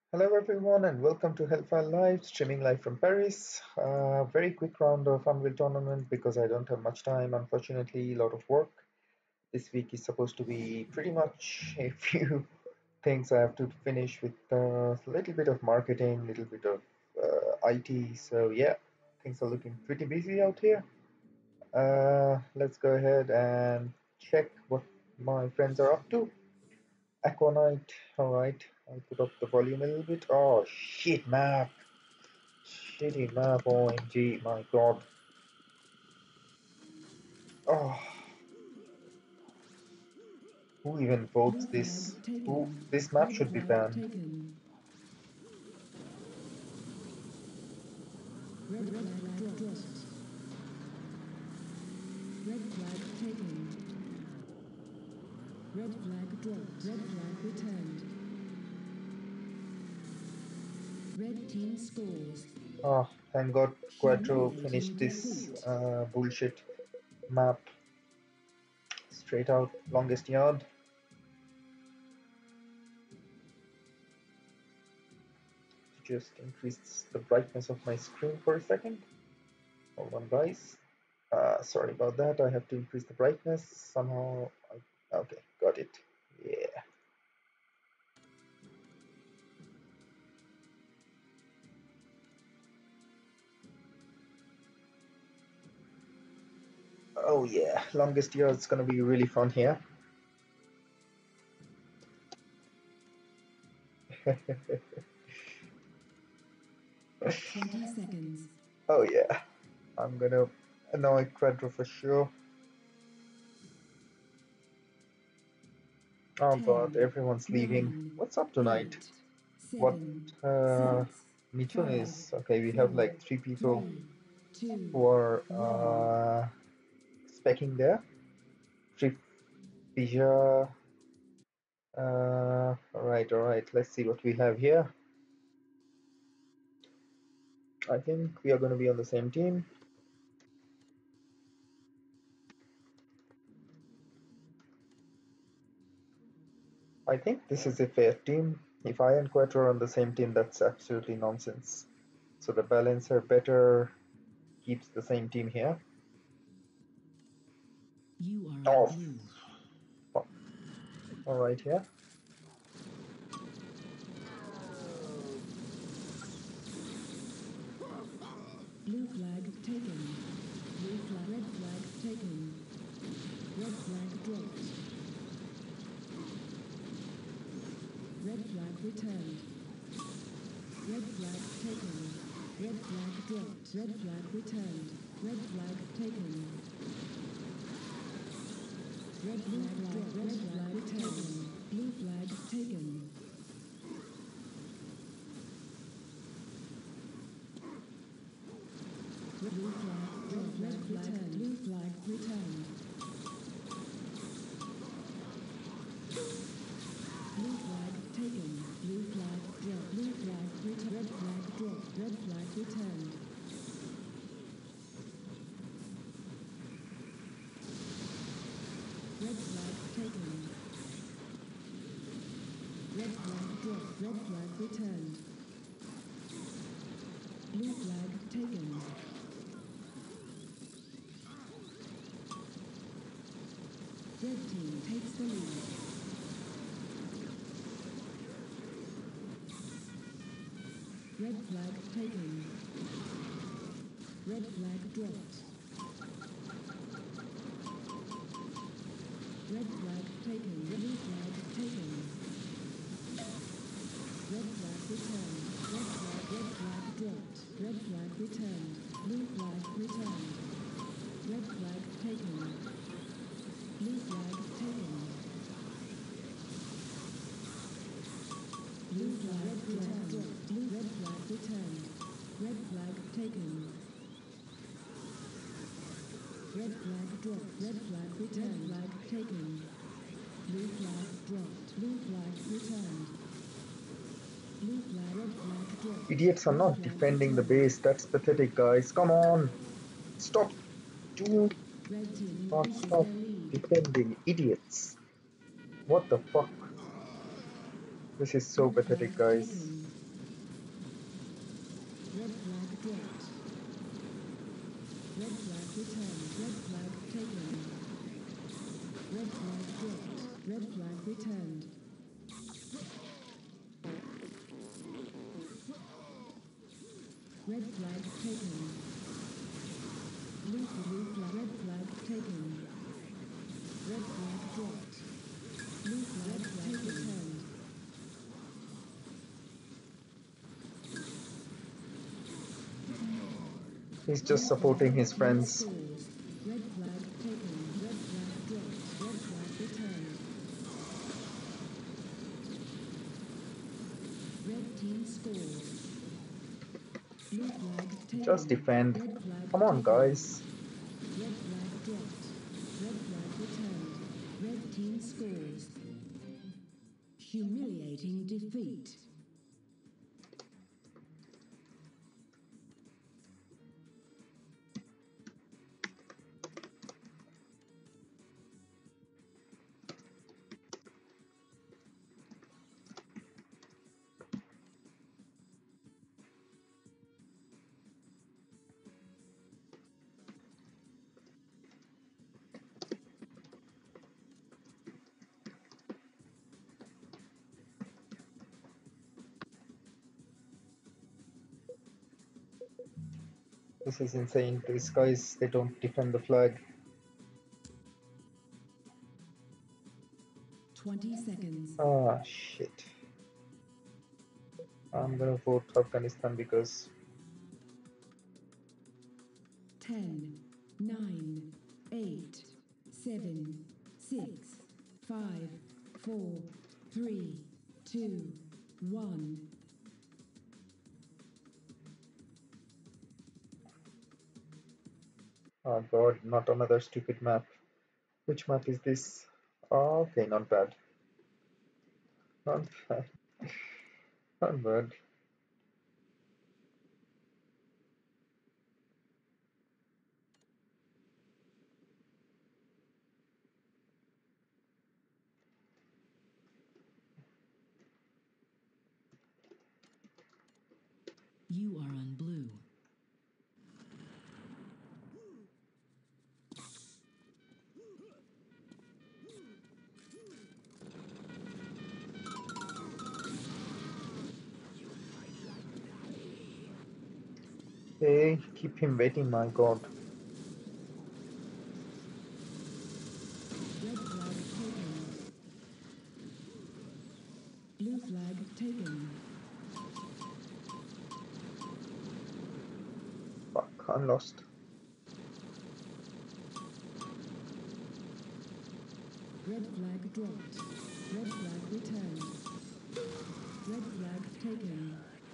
Hello everyone and welcome to Hellfire Live, streaming live from Paris. Very quick round of Unreal Tournament because I don't have much time, unfortunately, a lot of work. This week is supposed to be pretty much a few things I have to finish with a little bit of marketing, little bit of IT. So yeah, things are looking pretty busy out here. Let's go ahead and check what my friends are up to. Aquanite, alright. I'll put up the volume a little bit. Oh shit map. Shitty map, OMG, my god. Oh, who even votes this? Who this map should be banned. Red flag taken. Red flag dropped. Red flag returned. Red team scores. Oh, thank god Quadro finished this bullshit map. Straight out longest yard. Just increase the brightness of my screen for a second. Hold on guys. Sorry about that, I have to increase the brightness somehow. Okay, got it. Yeah. Oh yeah, longest year is gonna be really fun here. 20 seconds. Oh yeah, I'm gonna annoy Quadro for sure. Oh god, 10, everyone's leaving. 9, What's up tonight? 8, What 7, uh 6, Mithun 5, is okay, we have 4, like 3 people 3, 2, who are 1. specking there. Tripija. Alright, let's see what we have here. I think we are gonna be on the same team. I think this is a fair team. If I and Quattro are on the same team, that's absolutely nonsense. So the balancer better keeps the same team here. You are Oh, on blue. fuck. Alright here. Blue flag taken. Blue flag. Red flag taken. Red flag dropped. Red flag returned. Red flag taken. Red flag dropped. Red flag returned. Red flag taken. Red flag dropped. Red flag returned. Blue flag taken. Blue flag dropped. Red flag. Blue flag returned. Blue flag taken. Blue flag dropped. Blue flag returned. Red flag dropped. Red flag returned. Red flag taken. Red flag dropped. Red flag returned. Blue flag taken. Red team takes the lead. Red flag taken. Red flag dropped. Red flag taken. Blue flag taken. Red flag returned. Red flag dropped. Red flag returned. Blue flag returned. Red flag taken. Blue flag taken. Blue flag returned. Blue red flag returned. Red flag taken. Red flag dropped. Red flag returned. Red flag taken. Blue flag dropped. Blue flag returned. Blue flag. Red flag dropped. Idiots are Red not flag defending the returned. base. That's pathetic, guys. Come on. Stop. Do Red team not increases stop their lead. defending. Idiots. What the fuck? This is so Red pathetic, flag guys. taken. Red flag returned. Red flag taken. Blue flag. Red flag taken. Red flag dropped. Blue flag returned. He's just supporting his friends. Red flag taken. Red flag dropped. Red flag returned. Red team scores. Blue flag taken. Just defend. Red flag Come on, taken. guys. Red flag dropped. Red flag returned. Red team scores. Humiliating defeat. This is insane. These guys, they don't defend the flag. 20 seconds. Ah, shit. I'm gonna vote Afghanistan because 10, 9, 8, 7, 6, 5, 4, 3, 2, 1. oh god, not another stupid map. Which map is this? Oh, okay, not bad. Not bad. Not bad. You are on blue. Hey, keep him waiting, my god. Red flag taken. Blue flag taken. Fuck, I'm lost. Red flag dropped. Red flag returned. Red flag taken.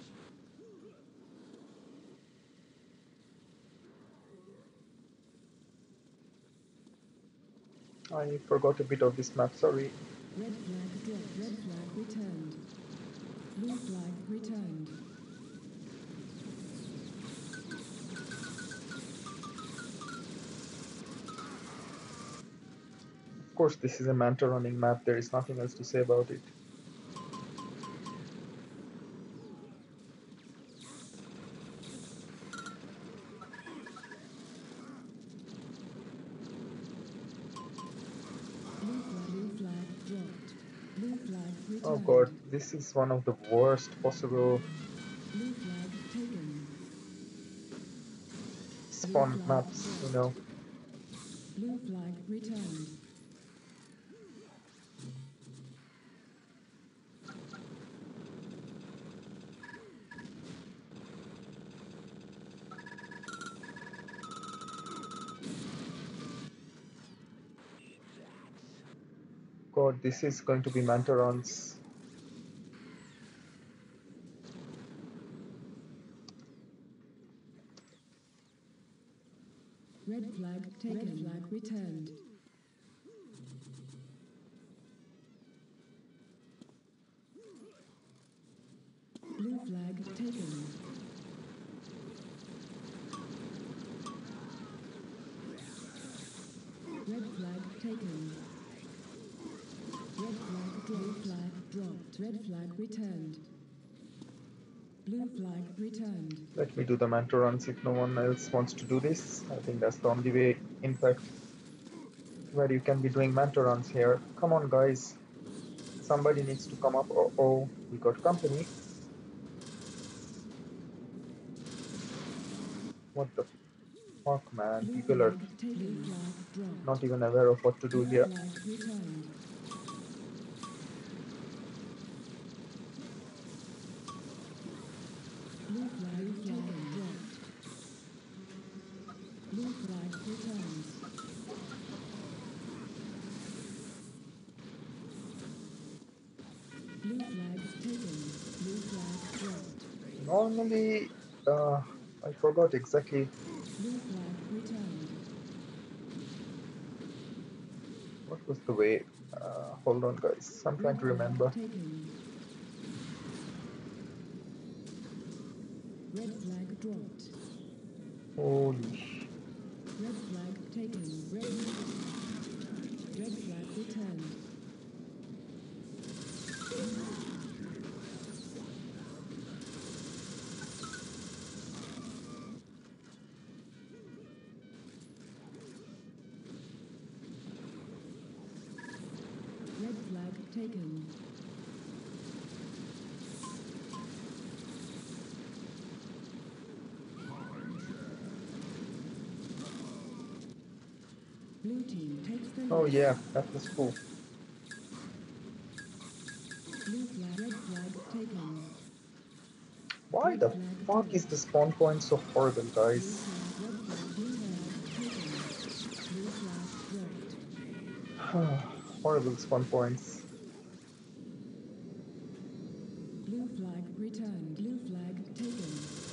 I forgot a bit of this map, sorry. Red flag dropped. Red flag returned. Blue flag returned. Of course, this is a Manta running map, there is nothing else to say about it. Blue flag dropped. Blue flag Oh returned. god, this is one of the worst possible Blue flag taken. Blue spawn flag maps, you dropped. know. Blue flag returned. God, this is going to be Manta runs. Red flag taken. Red flag returned. Blue flag taken. Red flag taken. Red flag dropped. Blue flag dropped. Red flag returned. Blue flag returned. Let me do the Manta runs if no one else wants to do this. I think that's the only way, in fact. where you can be doing mentorons here. Come on, guys. Somebody needs to come up. Oh, we got company. What the fuck, man? Blue People are flag taken. Blue flag dropped. not even aware of what to do Red here. flag returned. Blue flag taken. Dropped. Blue flag returns. Blue flag taken. Blue flag dropped. Normally, uh, I forgot exactly Blue flag returned. what was the way. Hold on, guys. I'm trying Red to flag remember. taken. Red flag dropped. Holy. Red flag taken. Red flag returned. Red flag taken. Blue team takes the Oh, lead. yeah, that was cool. Blue flag. Red flag taken. Why Red the flag fuck is the dropped. spawn point so horrible, Blue guys? flag. Red flag. Blue flag taken. Blue flag dropped. Horrible spawn points. Blue flag returned. Blue flag taken.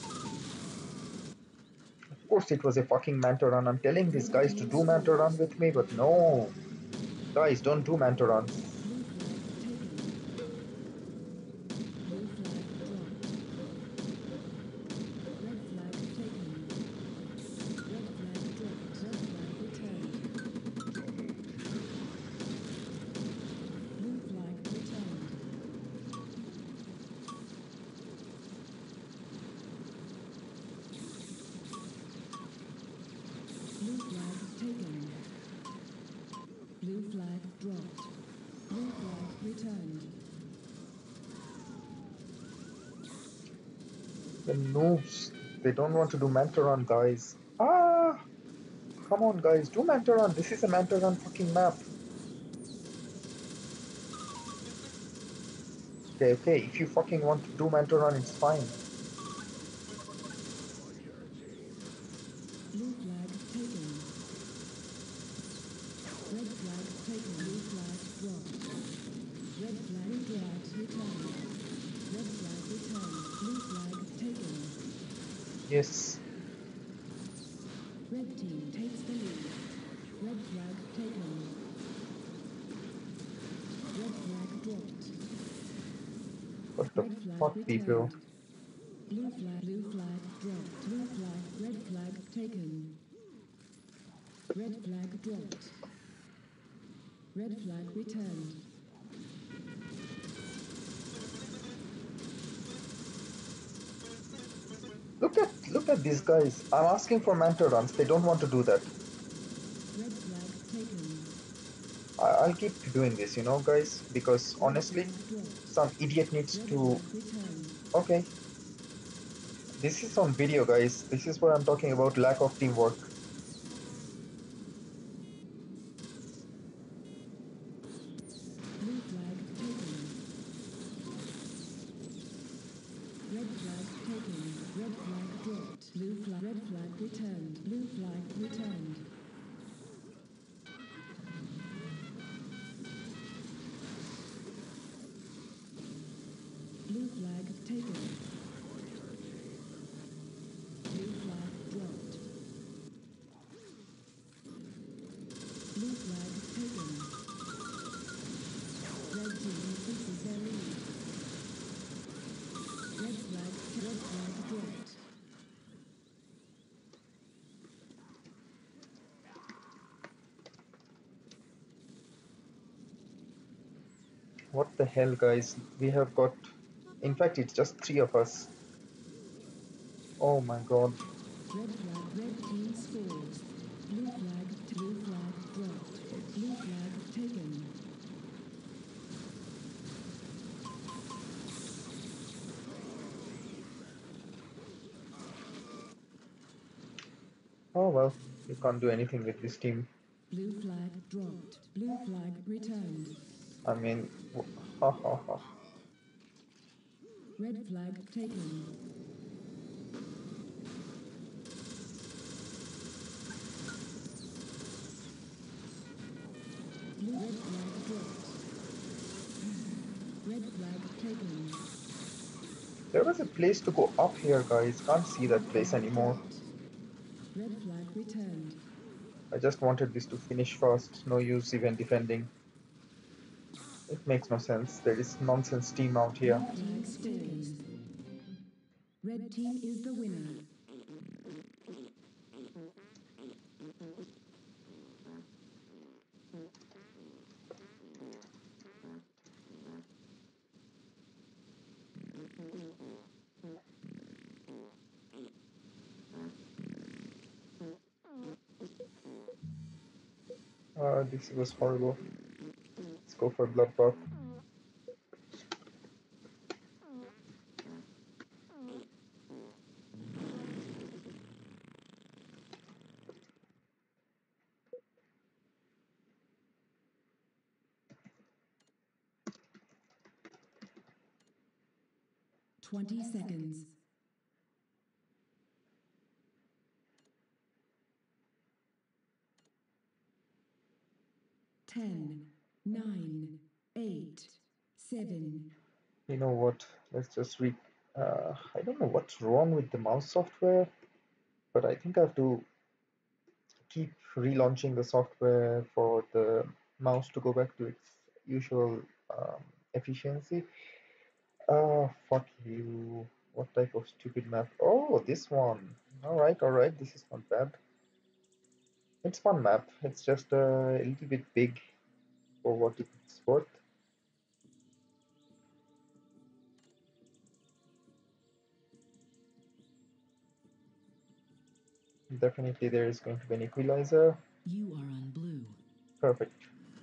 Of course, it was a fucking Mantoran. I'm telling these Red guys to team do Mantoran scores. with me, but no. Guys, don't do Mantorans. Blue flag taken. Blue flag dropped. Red flag taken. Red flag dropped. Red flag returned. Blue flag returned. Blue flag taken. Blue flag dropped. Blue flag returned. The noobs. They don't want to do Mantoran, guys. Ah! Come on, guys, do Mantoran. This is a Mantoran fucking map. Okay, okay, if you fucking want to do Mantoran, it's fine. Blue flag taken. Red flag taken. Blue flag dropped. Red flag returned. Red flag returned. Blue flag taken. Yes. Red team takes the lead. Red flag taken. Red flag dropped. What the Red flag fuck, people? returned. Blue flag dropped. Blue flag, red flag taken. Red flag dropped. Red flag returned. Look at these guys. I'm asking for Mantorans. They don't want to do that. Red flag taken. I'll keep doing this, guys, because Red honestly, flag dropped. some idiot needs Red to. flag returned. Okay, this is on video, guys. This is what I'm talking about, lack of teamwork. Blue flag taken. Red flag taken. Red flag dropped. Red flag returned. Blue flag returned. Blue flag taken. Blue flag dropped. Blue flag taken. Red team increases their lead. Red flag dropped. What the hell, guys? We have got. In fact, it's just three of us. Oh my god. Red team scores. Blue flag dropped. Blue flag taken. Oh well, you can't do anything with this team. Blue flag dropped. Blue flag returned. I mean, ha ha ha. Red flag taken. Blue red flag dropped. Red flag taken. There was a place to go up here, guys. Can't see Red that place flag anymore. dropped. Red flag returned. I just wanted this to finish fast. No use even defending. It makes no sense. There is nonsense team out here. Blue flag scores. Red team is the winner. This was horrible. Let's go for bloodbath. Twenty seconds. 10, 9, 8, 7. You know what? Let's just I don't know what's wrong with the mouse software, but I think I have to keep relaunching the software for the mouse to go back to its usual efficiency. Fuck you. What type of stupid map? Oh, this one. Alright, alright, this is not bad. It's fun map. It's just a little bit big for what it's worth. Definitely there is going to be an equalizer. You are on blue. Perfect.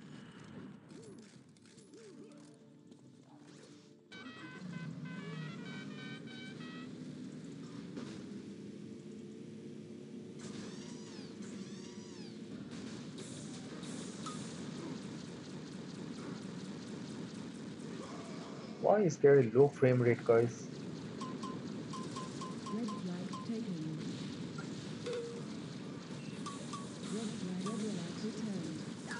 Why is there a low frame rate, guys? Red flag taken. Red flag returned.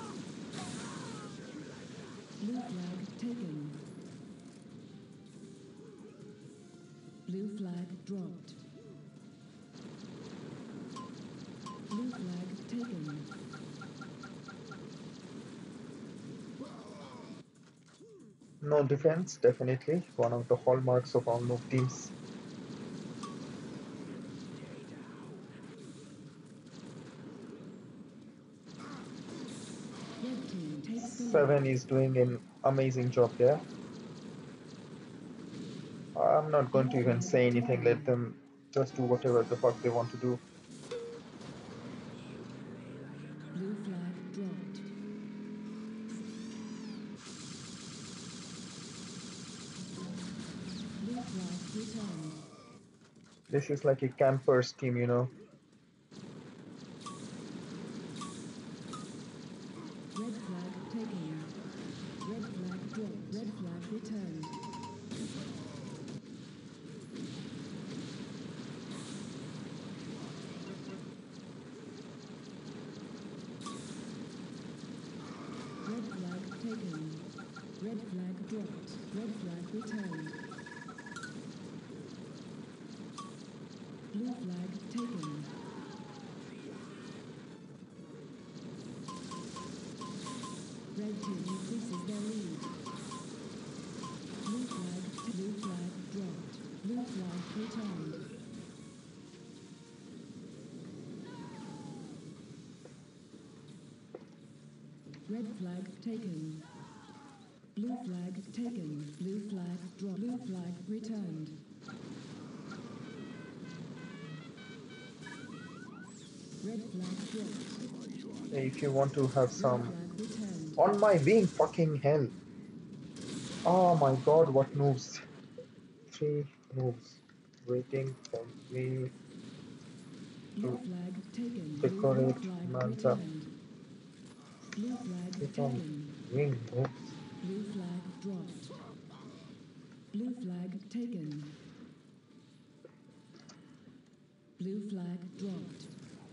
Blue flag taken. Blue flag dropped. Blue flag taken. No defense, definitely. One of the hallmarks of all noob teams. Red team takes the Seven lead. is doing an amazing job there. I'm not going Blue to even flag say anything. Let taken. them just do whatever the fuck they want to do. Blue flag dropped. Blue flag returned. This is like a campers team, you know. Red flag taken. Red flag dropped. Red flag returned. Red flag taken. Red flag dropped. Red flag returned. Blue flag taken. Red team increases their lead. Blue flag dropped. Blue flag returned. Red flag taken. Blue flag taken. Blue flag dropped. Blue flag returned. Red flag dropped. If you want to have Red some flag returned. on my wing, fucking hell. Oh my god, what moves? Three moves waiting for me Blue to flag taken. Red decorate flag Manta. returned. Blue flag Click on taken. wing moves. Blue flag dropped. Blue flag taken. Blue flag dropped.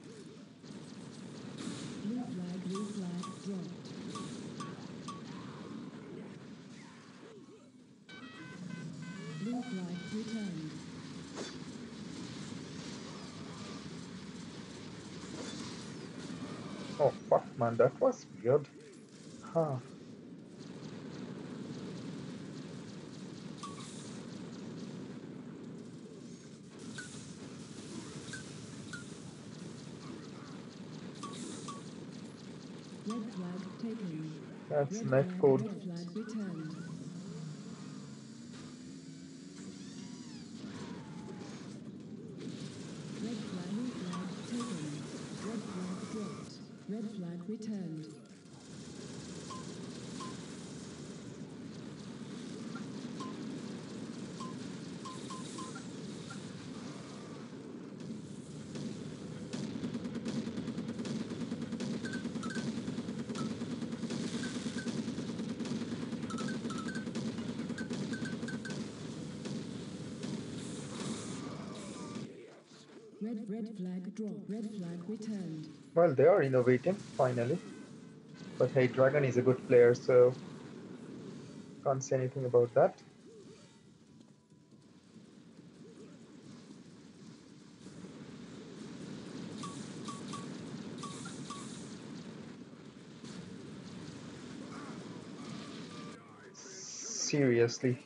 Blue flag dropped. Blue flag returned. Oh fuck man, that was weird. Huh. Red flag taken. That's netcode. Red flag returned. Red flag, blue flag taken. Red flag dropped. Red flag returned. Red flag dropped. Red flag returned. Well, they are innovating, finally. But hey, Dragon is a good player, so can't say anything about that. Seriously.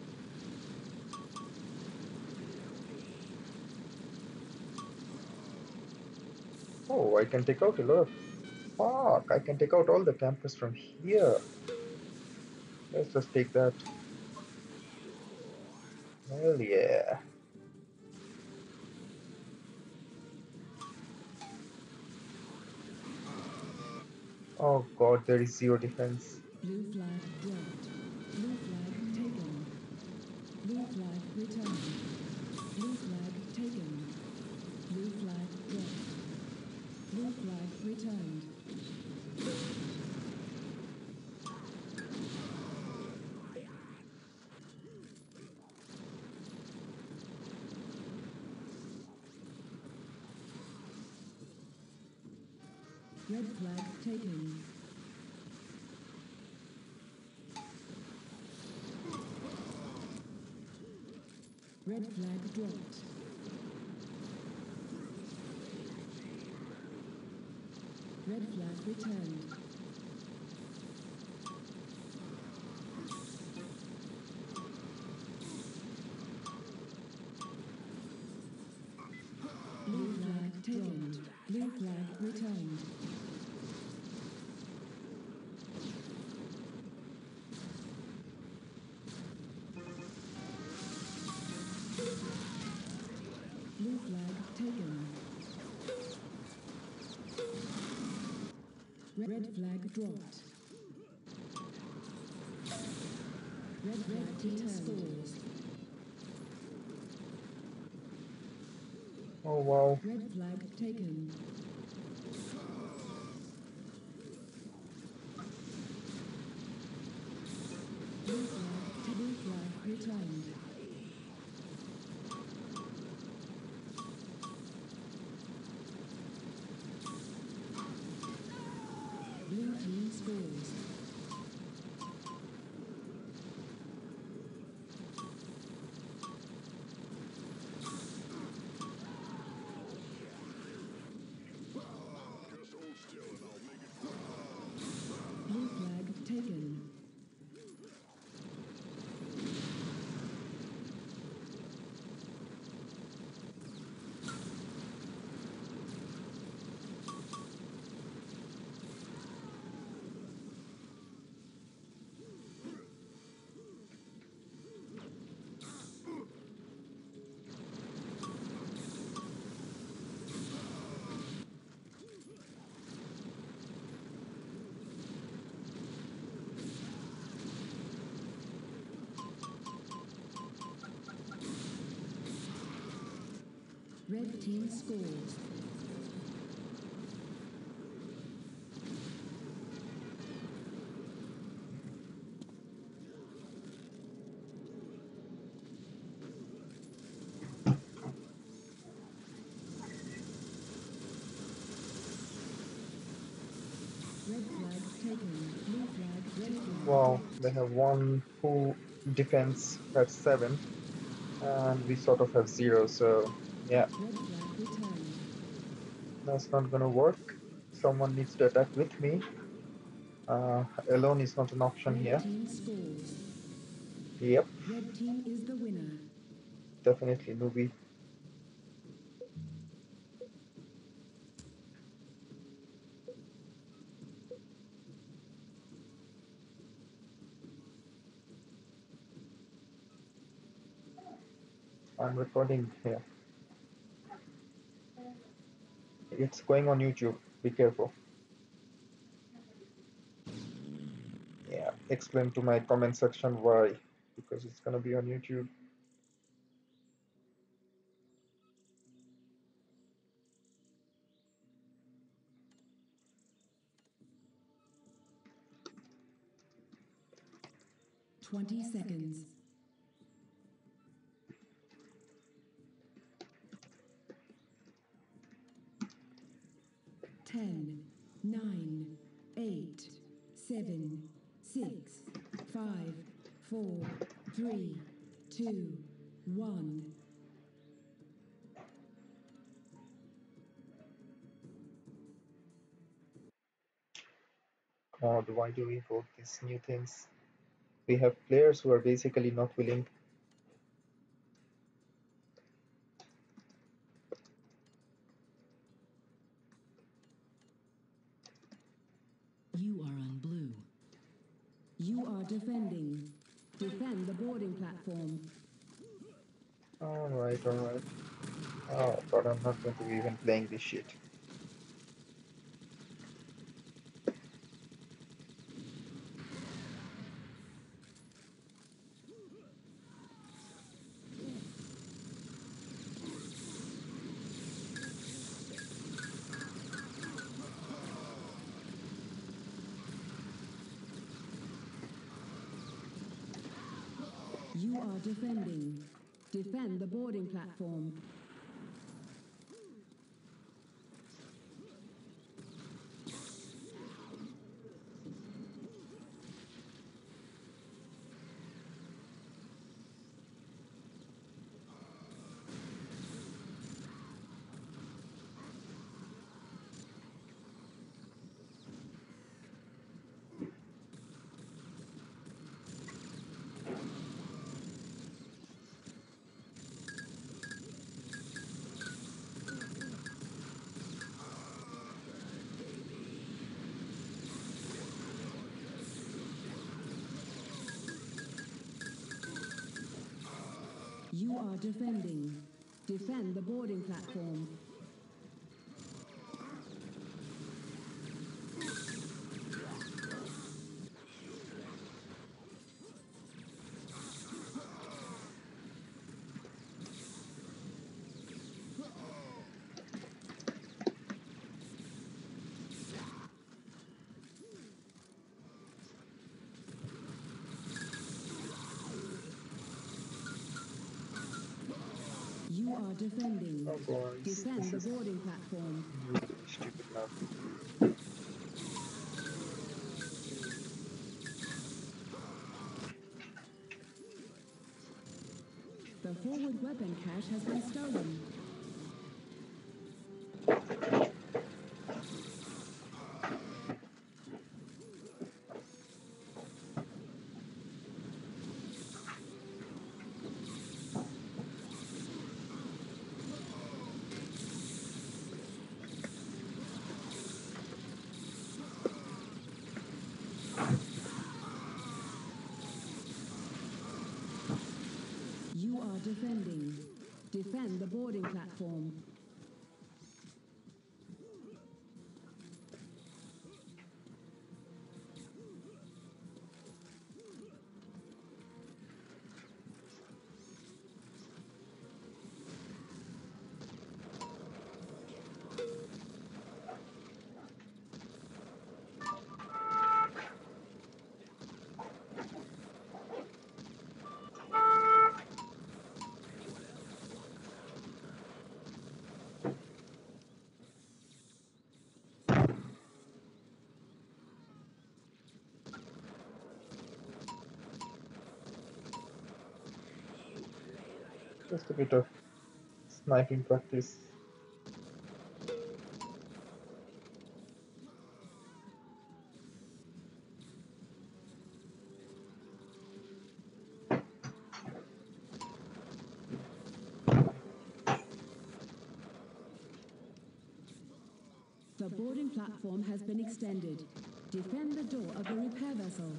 Oh, I can take out a lot of... Fuck, I can take out all the campers from here. Let's just take that. Hell yeah. Oh god, there is zero defense. Blue flag dropped. Blue flag taken. Blue flag returned. Blue flag taken. Blue flag dropped. Blue flag returned. Red flag taken. Red flag dropped. Red flag returned. Blue flag taken. Blue flag returned. Blue flag taken. Red flag dropped. Red flag returned. Oh wow. Red flag taken. Blue flag returned. Blue team scores. Blue flag taken. Red team scores. Red flag taken. Blue flag. Red flag Wow, dropped. they have one who defense at 7, and we sort of have 0. So yeah, Red flag returned. that's not gonna work. Someone needs to attack with me. Alone is not an option Red here. team scores. Yep, Red team is the winner. definitely nooby. I'm recording here. It's going on YouTube. Be careful. Yeah, explain to my comment section why. Because it's gonna be on YouTube. 20 seconds. 10, 9, 8, 7, 6, 5, 4, 3, 2, 1. God, why do we vote these new things? We have players who are basically not willing. You are on blue. You are defending. Defend the boarding platform. Alright, alright. Oh god, I'm not going to be even playing this shit. You are defending. Defend the boarding platform. You are defending. Defend the boarding platform. You are defending. Oh boys, Defend this the is boarding platform. really stupid now. The forward weapon cache has been stolen. You are defending. Defend the boarding platform. Just a bit of sniping practice. The boarding platform has been extended. Defend the door of the repair vessel.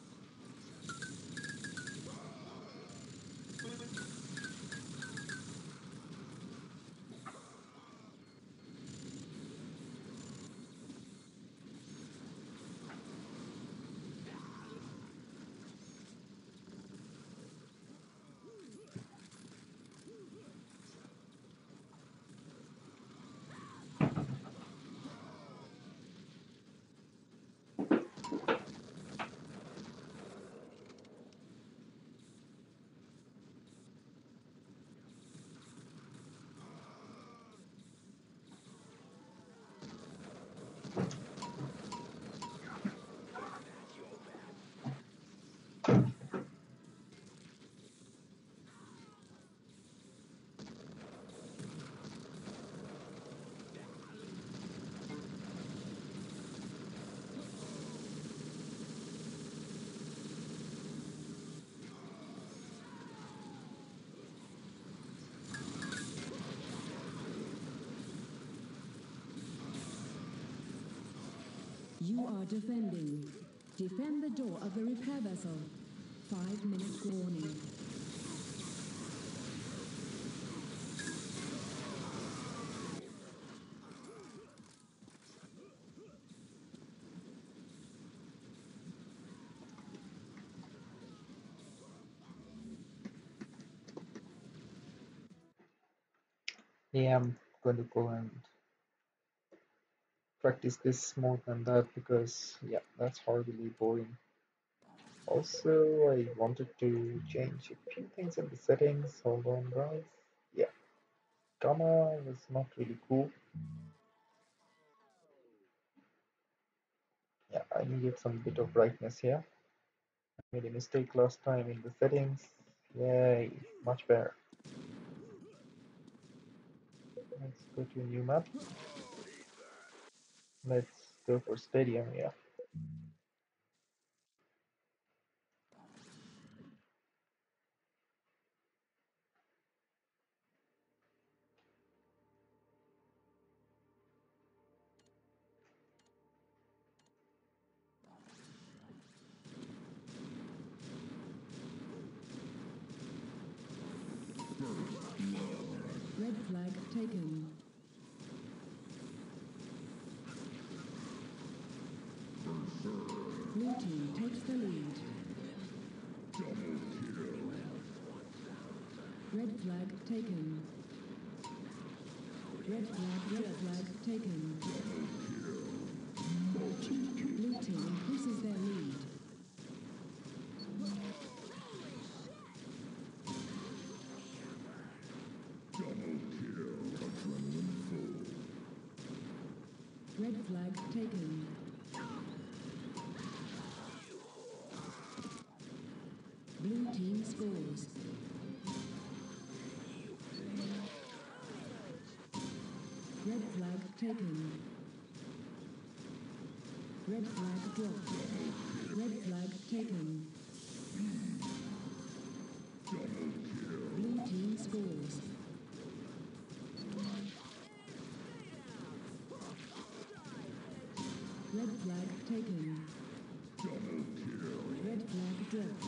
You are defending. Defend the door of the repair vessel. 5 minutes warning. Yeah, I'm going to go and practice this more than that because, yeah, that's horribly boring. Also, I wanted to change a few things in the settings. Hold on, guys. Yeah, gamma was not really cool. Yeah, I needed some bit of brightness here. I made a mistake last time in the settings. Yay, much better. Let's go to a new map. Let's go for stadium, yeah. Red flag taken. Blue team takes the lead. Red flag taken. Red flag taken. Blue team increases their lead. Red flag taken. Blue team scores. Red flag taken. Red flag dropped. Red flag taken. Blue team scores. Red flag taken. Red flag dropped.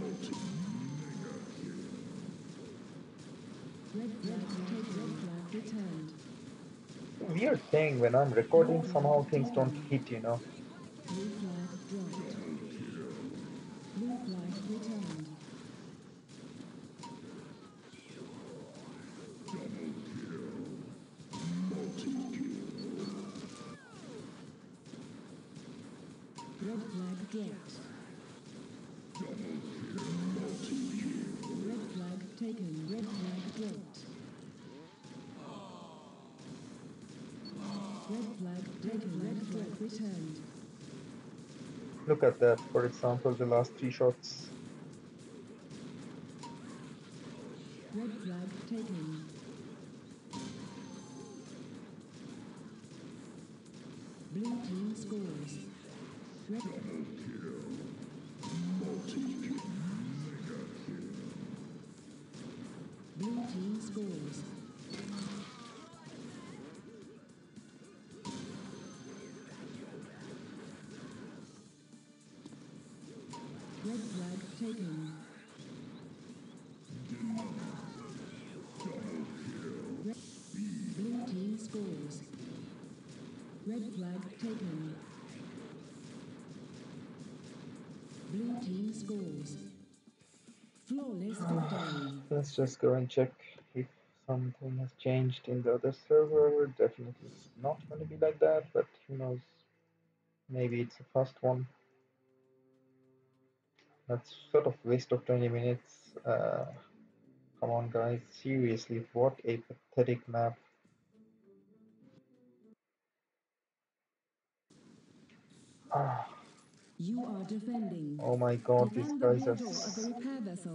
Red flag taken. Red flag returned. Weird thing, when I'm recording, somehow things don't hit, you know. Blue flag dropped. Blue flag returned. Red flag dropped. Red flag taken. Red flag dropped. Red flag taken. Red flag returned. Look at that, for example, the last 3 shots. Red Red flag taken. Blue team scores. Red Blue team scores. Red flag taken. Red, blue team scores. Red flag taken. Blue team scores. Flawless victory. Let's just go and check if something has changed in the other server. Definitely it's not going to be like that, but who knows? Maybe it's a fast one. That's sort of waste of 20 minutes. Come on, guys. Seriously, what a pathetic map. Ah, You are defending. oh my god, these Defend the guys are. portal of the repair vessel.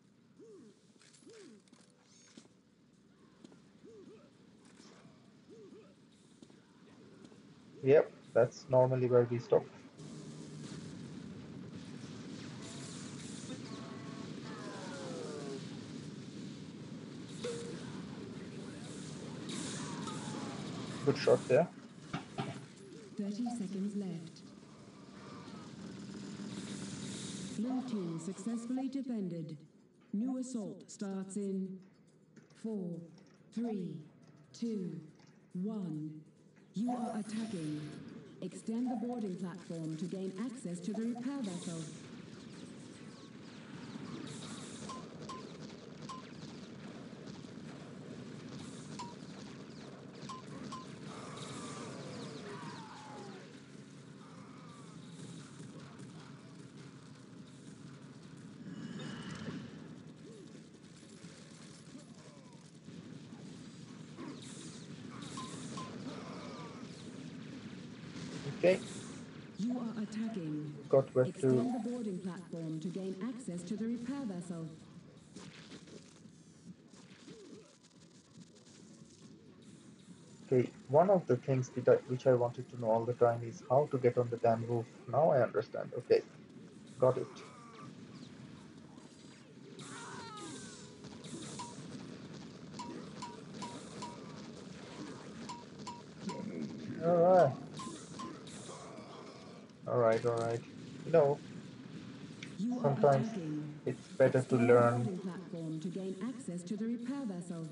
Yep, that's normally where we stop. Good shot there. 30 seconds left. Blue team successfully defended. New assault starts in 4, 3, 2, 1. You are attacking. Extend the boarding platform to gain access to the repair vessel. Okay, You are attacking. got where to. Extend the boarding platform to gain access to the repair vessel. Okay, one of the things which I wanted to know all the time is how to get on the damn roof. Now I understand. Okay, got it. Alright, alright. You know, You are sometimes attacking. it's better to Extend the learn. boarding platform to gain access to the repair vessel.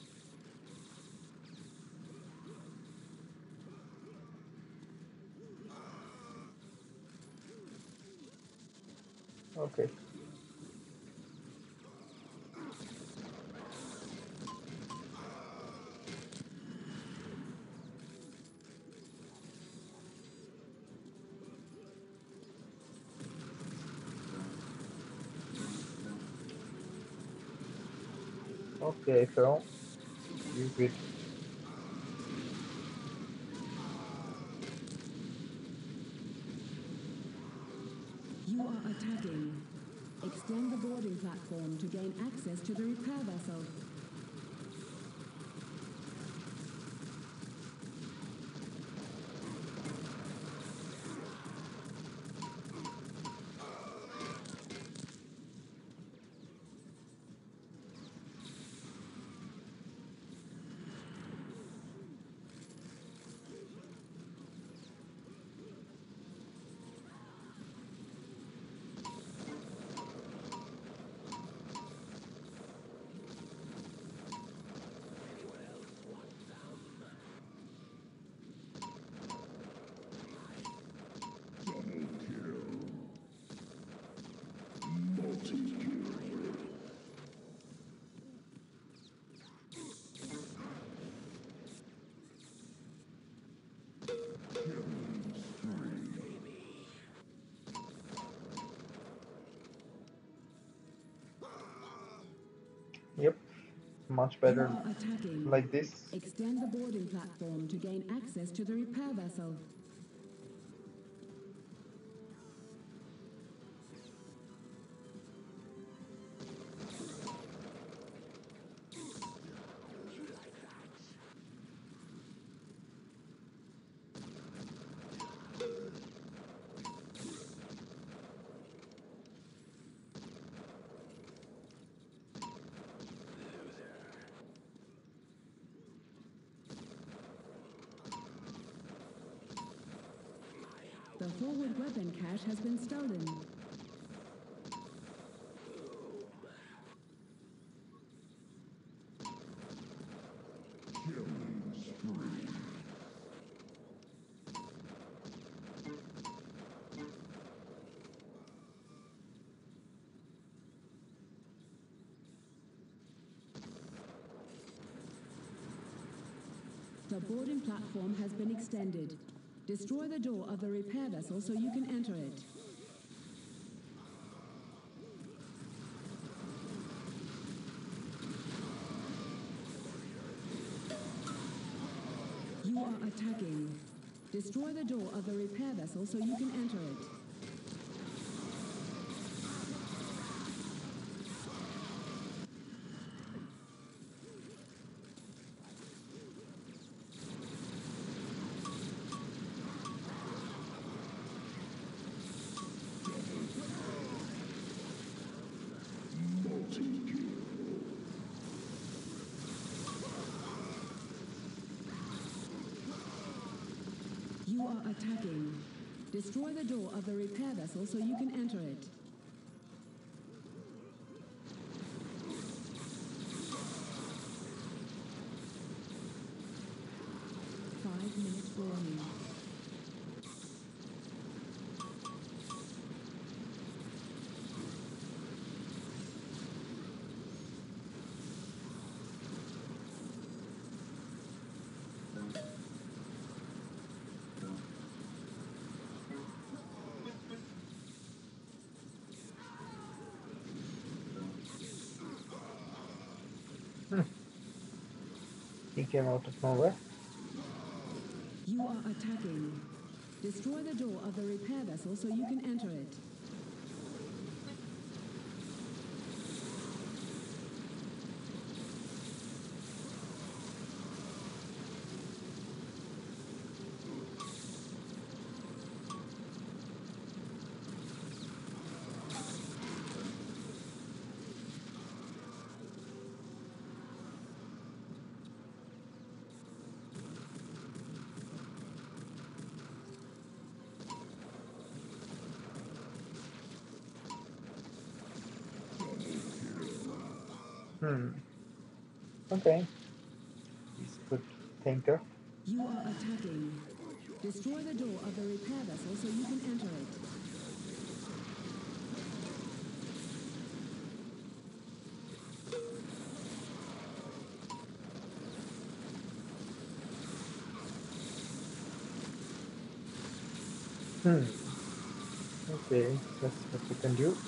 Okay, okay, so you good. You are attacking. Extend the boarding platform to gain access to the repair vessel. Yep, much You better are attacking. like this. Extend the boarding platform to gain access to the repair vessel. The forward weapon cache has been stolen. The boarding platform has been extended. Destroy the door of the repair vessel so you can enter it. You are attacking. Destroy the door of the repair vessel so you can enter it. You are attacking. Destroy the door of the repair vessel so you can enter it. Five-minute warning. He came out of nowhere. You are attacking. Destroy the door of the repair vessel so you can enter it. Okay. He's a good thinker. You are attacking. Destroy the door of the repair vessel so you can enter it. Okay, that's what we can do.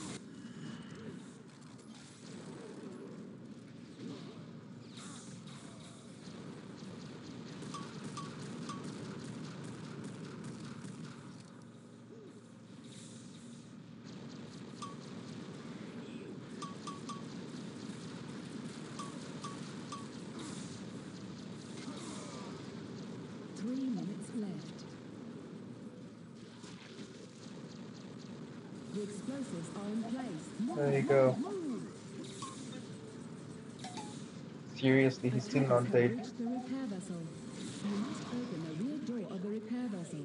Left. The explosives are in place. Move, There you go. move. Seriously, he's still Attackers not have dead. reached the repair vessel. You must open the rear door of the repair vessel.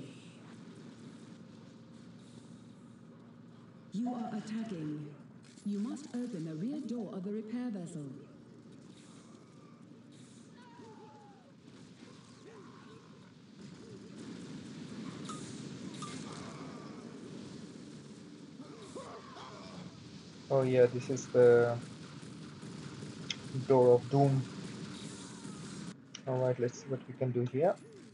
You are attacking. You must open the rear door of the repair vessel. Oh yeah, this is the door of doom. Alright, let's see what we can do here.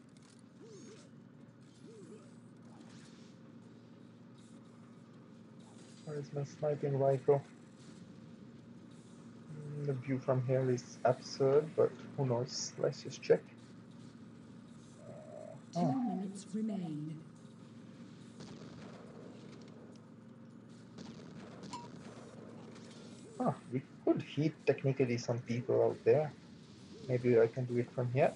Where is my sniping rifle? The view from here is absurd, but who knows? Let's just check. 2 minutes remain. We could hit technically some people out there. Maybe I can do it from here.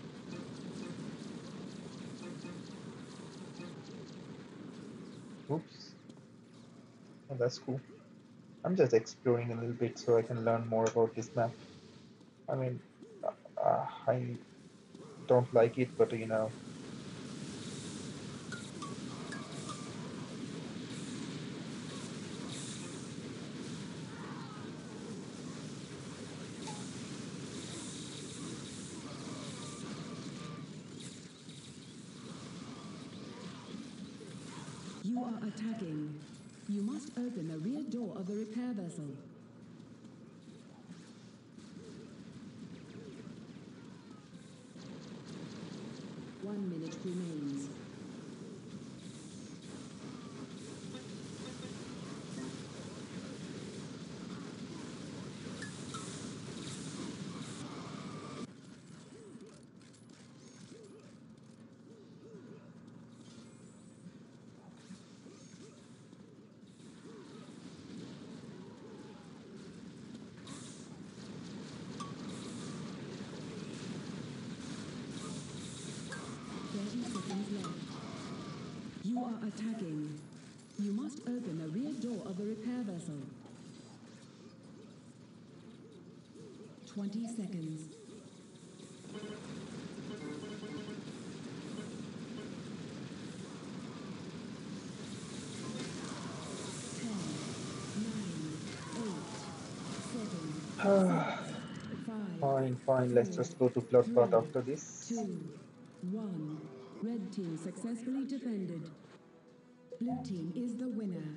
Oops. Oh, that's cool. I'm just exploring a little bit so I can learn more about this map. I mean, I don't like it, but you know. You are attacking. You must open the rear door of the repair vessel. One minute remains. You are attacking. You must open the rear door of the repair vessel. 20 seconds. 10, 9, 8, 7, 6, 5, Fine, let's 4, just go to Bloodbath 3, after this. 2, 1. Red team successfully defended. Blue team is the winner.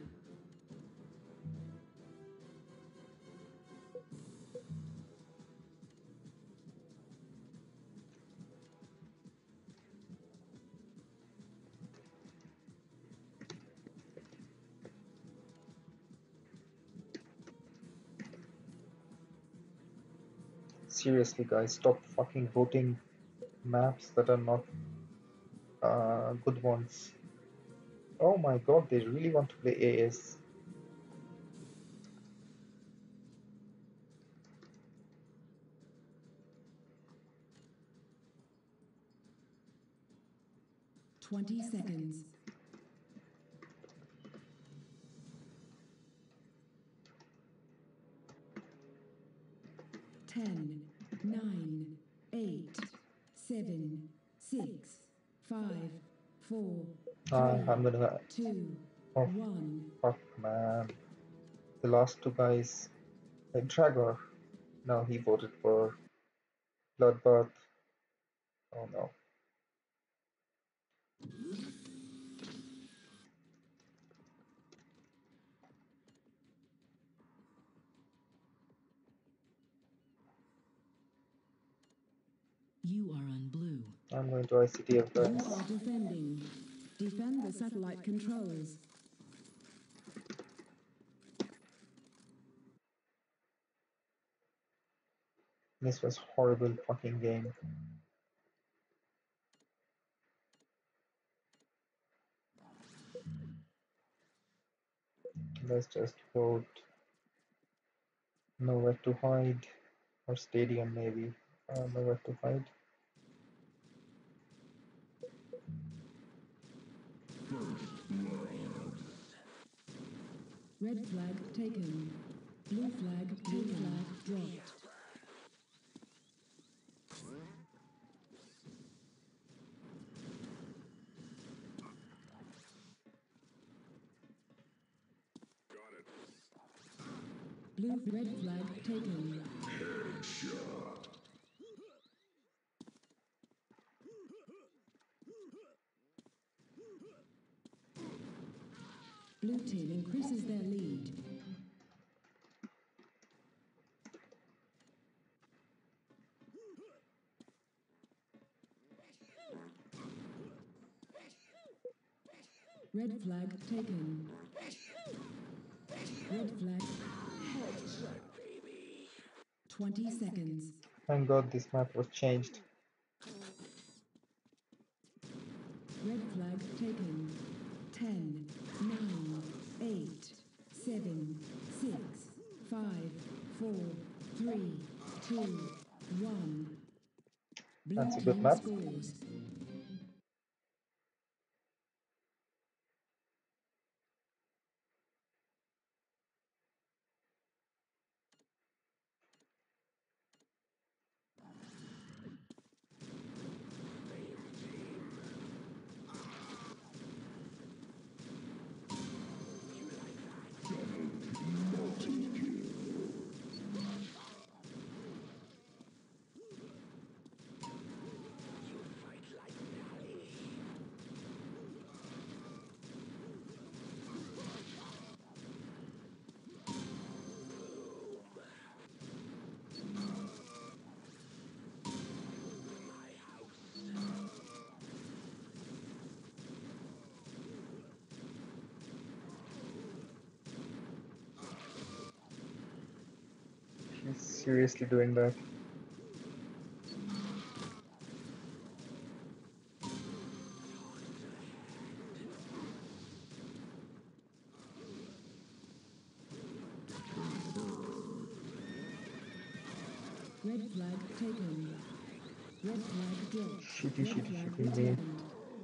Seriously, guys, stop fucking voting maps that are not good ones. Oh my god, they really want to play AS. 20 seconds. 10, 9, 8, 7, 6, 5, 4, 3, I'm gonna. 2, Oh 1. fuck, man. The last two guys. Dragor. No, he voted for Bloodbath. Oh no. You are on blue. I'm going to ICTF, You are guys. defending. Defend the satellite controls. This was horrible fucking game. Let's just vote Nowhere to Hide or Stadium maybe. Nowhere to Hide. Red flag taken. Blue flag taken. Blue flag dropped. Blue red flag taken. Blue team increases their lead. Red flag taken. Red flag. 20 seconds. Thank god this map was changed. Red flag taken. 10, 9, 8, 7, 6, 5, 4, 3, 2, 1. Blue That's a good team map. scores. seriously doing that. Red flag taken. Red flag dropped. Shitty, Red shitty, flag shitty me. returned.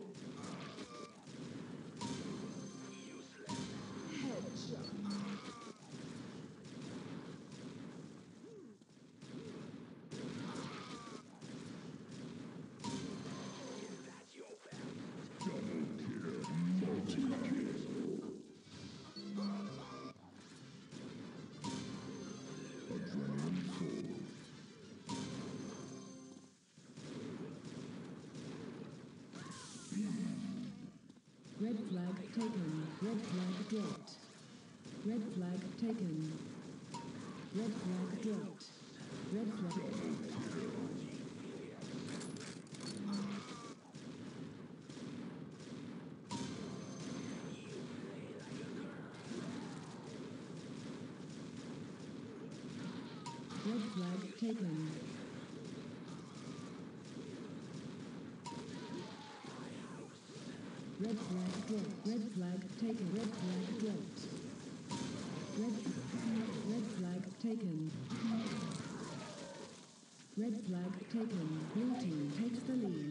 Red flag taken. Red flag dropped. Red flag taken. Red flag dropped. Red flag. Red flag taken. Red flag dropped. Red flag taken. Red flag dropped. Red flag taken. Red flag taken. Blue team takes the lead.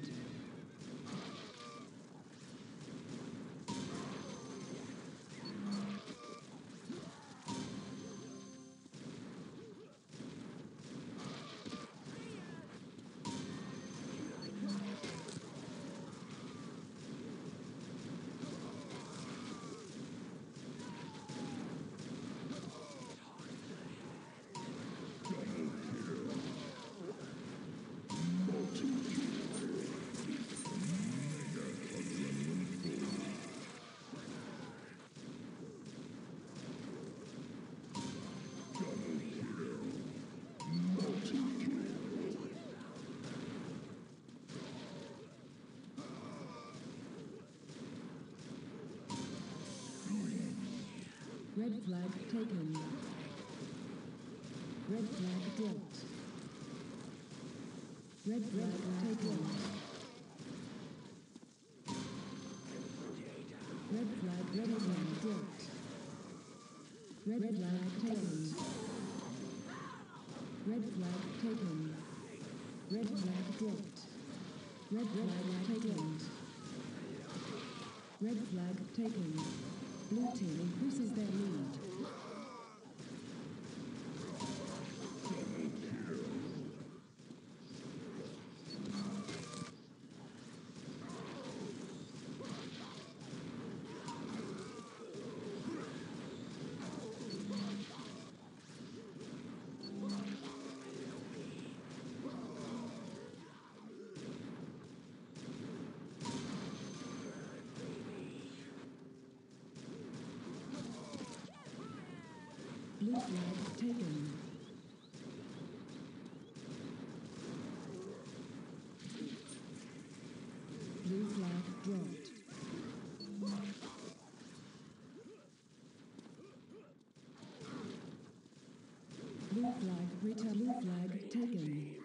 Red flag taken. Red flag dropped. Red flag taken. Red flag dropped. Red flag taken. Red flag taken. Red flag dropped. Red flag taken. Red flag taken. Blue team increases their lead. Blue flag taken. Blue flag dropped. Blue flag returned. Blue flag taken.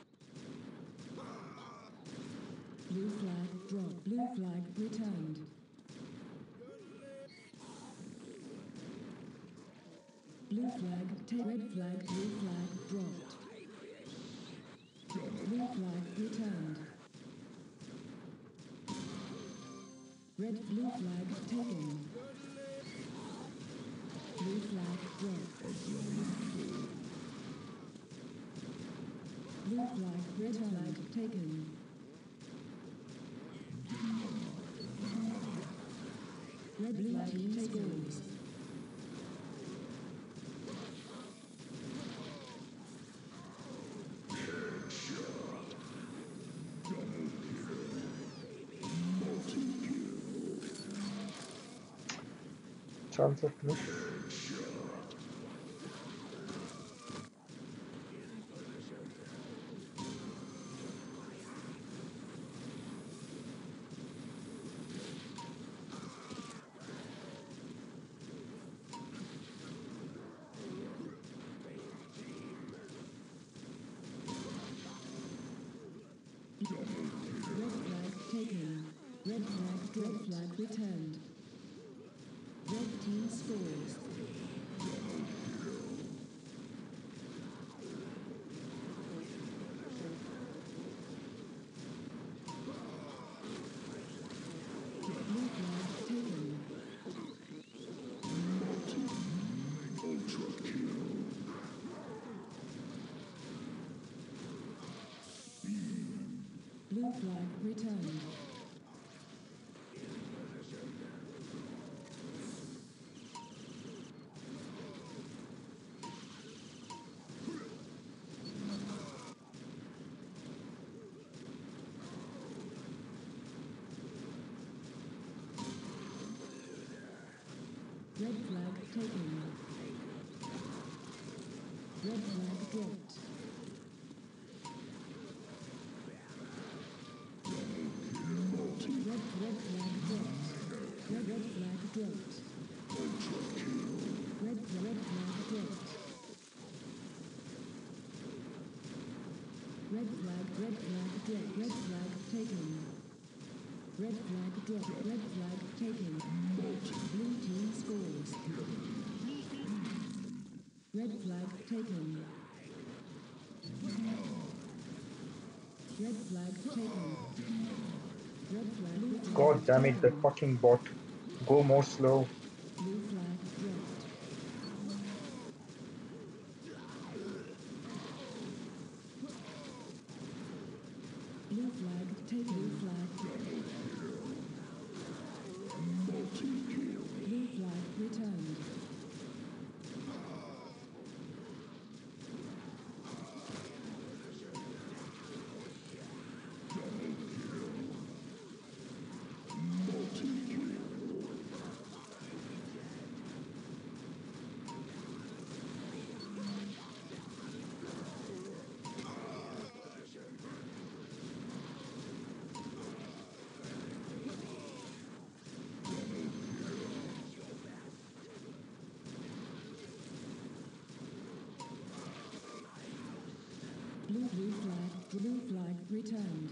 Blue flag dropped. Blue flag returned. Blue flag red flag. Blue flag dropped. Blue flag returned. Red blue flag taken. Blue flag dropped. Blue flag red flag taken. Red flag taken. Chance of miss. Red flag taken. Red flag dropped. Red flag returned. Red team scores. Blue flag taken. Blue flag returned. Red flag taken. Red flag dropped. Red flag dropped. Red flag dropped. Red flag dropped. Red flag dropped. Red flag taken. Red flag dropped. Red flag taken. Blue team scores. Red flag taken. Red flag taken. Red flag God damn it, that taken. fucking bot. Go more slow. Blue flag dropped. Blue flag taken. Blue flag. Blue flag returned. Blue flag returned.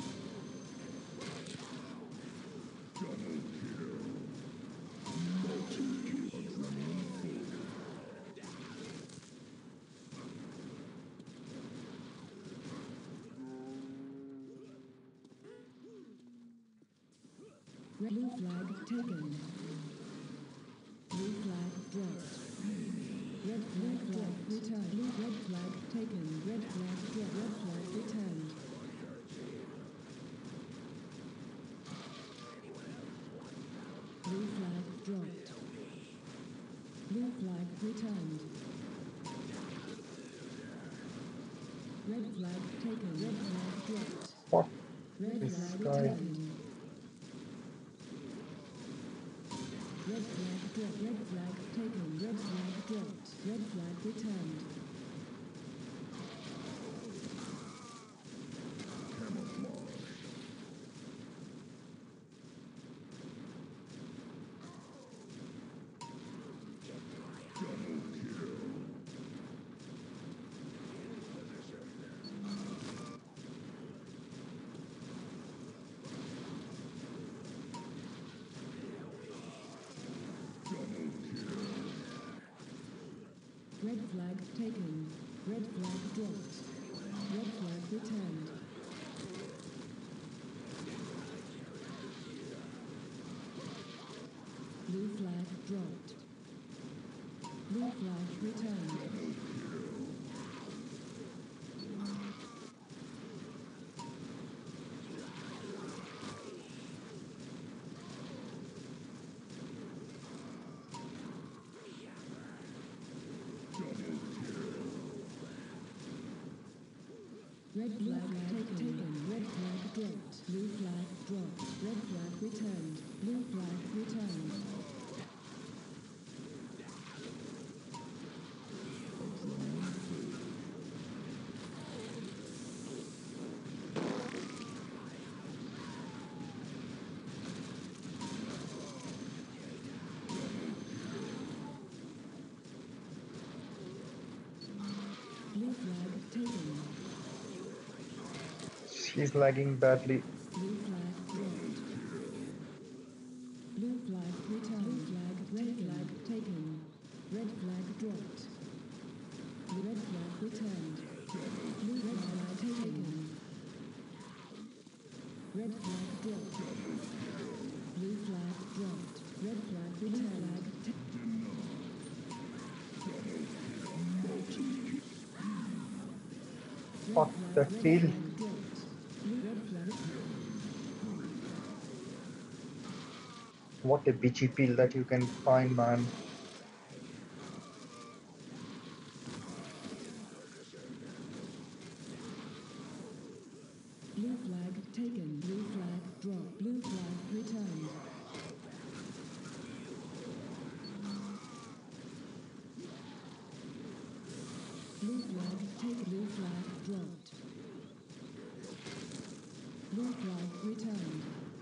Blue flag taken. Blue flag dropped. Red flag returned. Red flag taken. Red flag dropped. Red flag returned. Blue flag dropped. Blue flag returned. Red flag taken. Red flag dropped. Fuck Red this flag guy. returned. Red flag dropped. Red flag taken. Red flag dropped. Red flag returned. Red flag taken. Red flag dropped. Red flag returned. Blue flag dropped. Blue flag returned. Red flag taken. Red flag dropped. Blue flag dropped. Red flag returned. Blue flag returned. Blue flag taken. She's lagging badly. Blue flag dropped. Blue flag returned. Blue flag, red flag taken. Red flag dropped. Red flag returned. Blue red flag taken. Red flag dropped. Blue flag dropped. Red flag returned. Fuck that field. What a bitchy field that you can find, man. Blue flag taken. Blue flag dropped. Blue flag returned. Blue flag taken. Blue flag dropped. Blue flag returned.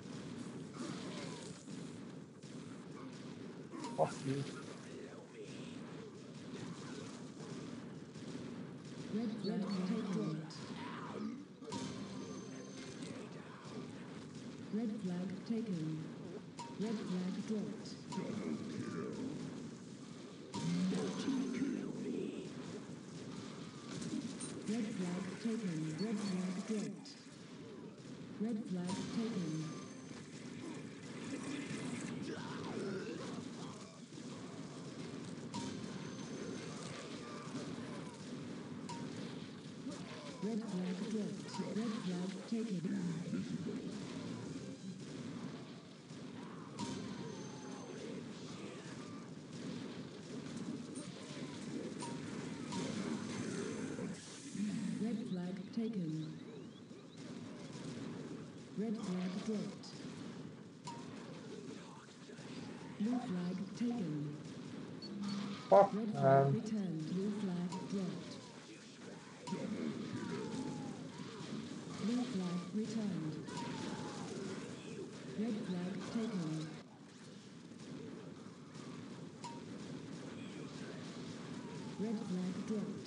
Fuck you. Red flag taken. Red flag taken. Red flag dropped. Red flag taken. Red flag dropped. Red flag taken. Red flag dropped. Red flag taken. Red flag taken. Red flag dropped. Blue flag taken. Fuck, Red flag man. returned. Blue flag dropped. Blue flag returned. Red flag taken. Red flag dropped.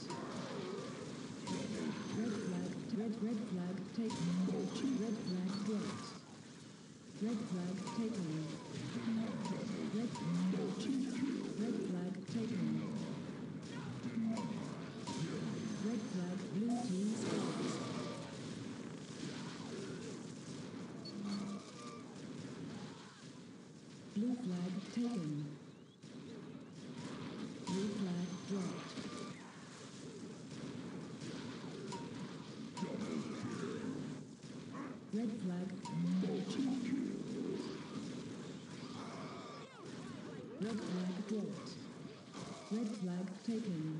Red flag red flag taken. Red flag dropped. Red flag taken. Red flag taken. Red flag blue team scores. Blue flag taken. Blue flag dropped. Red flag. Red flag dropped. Red flag taken.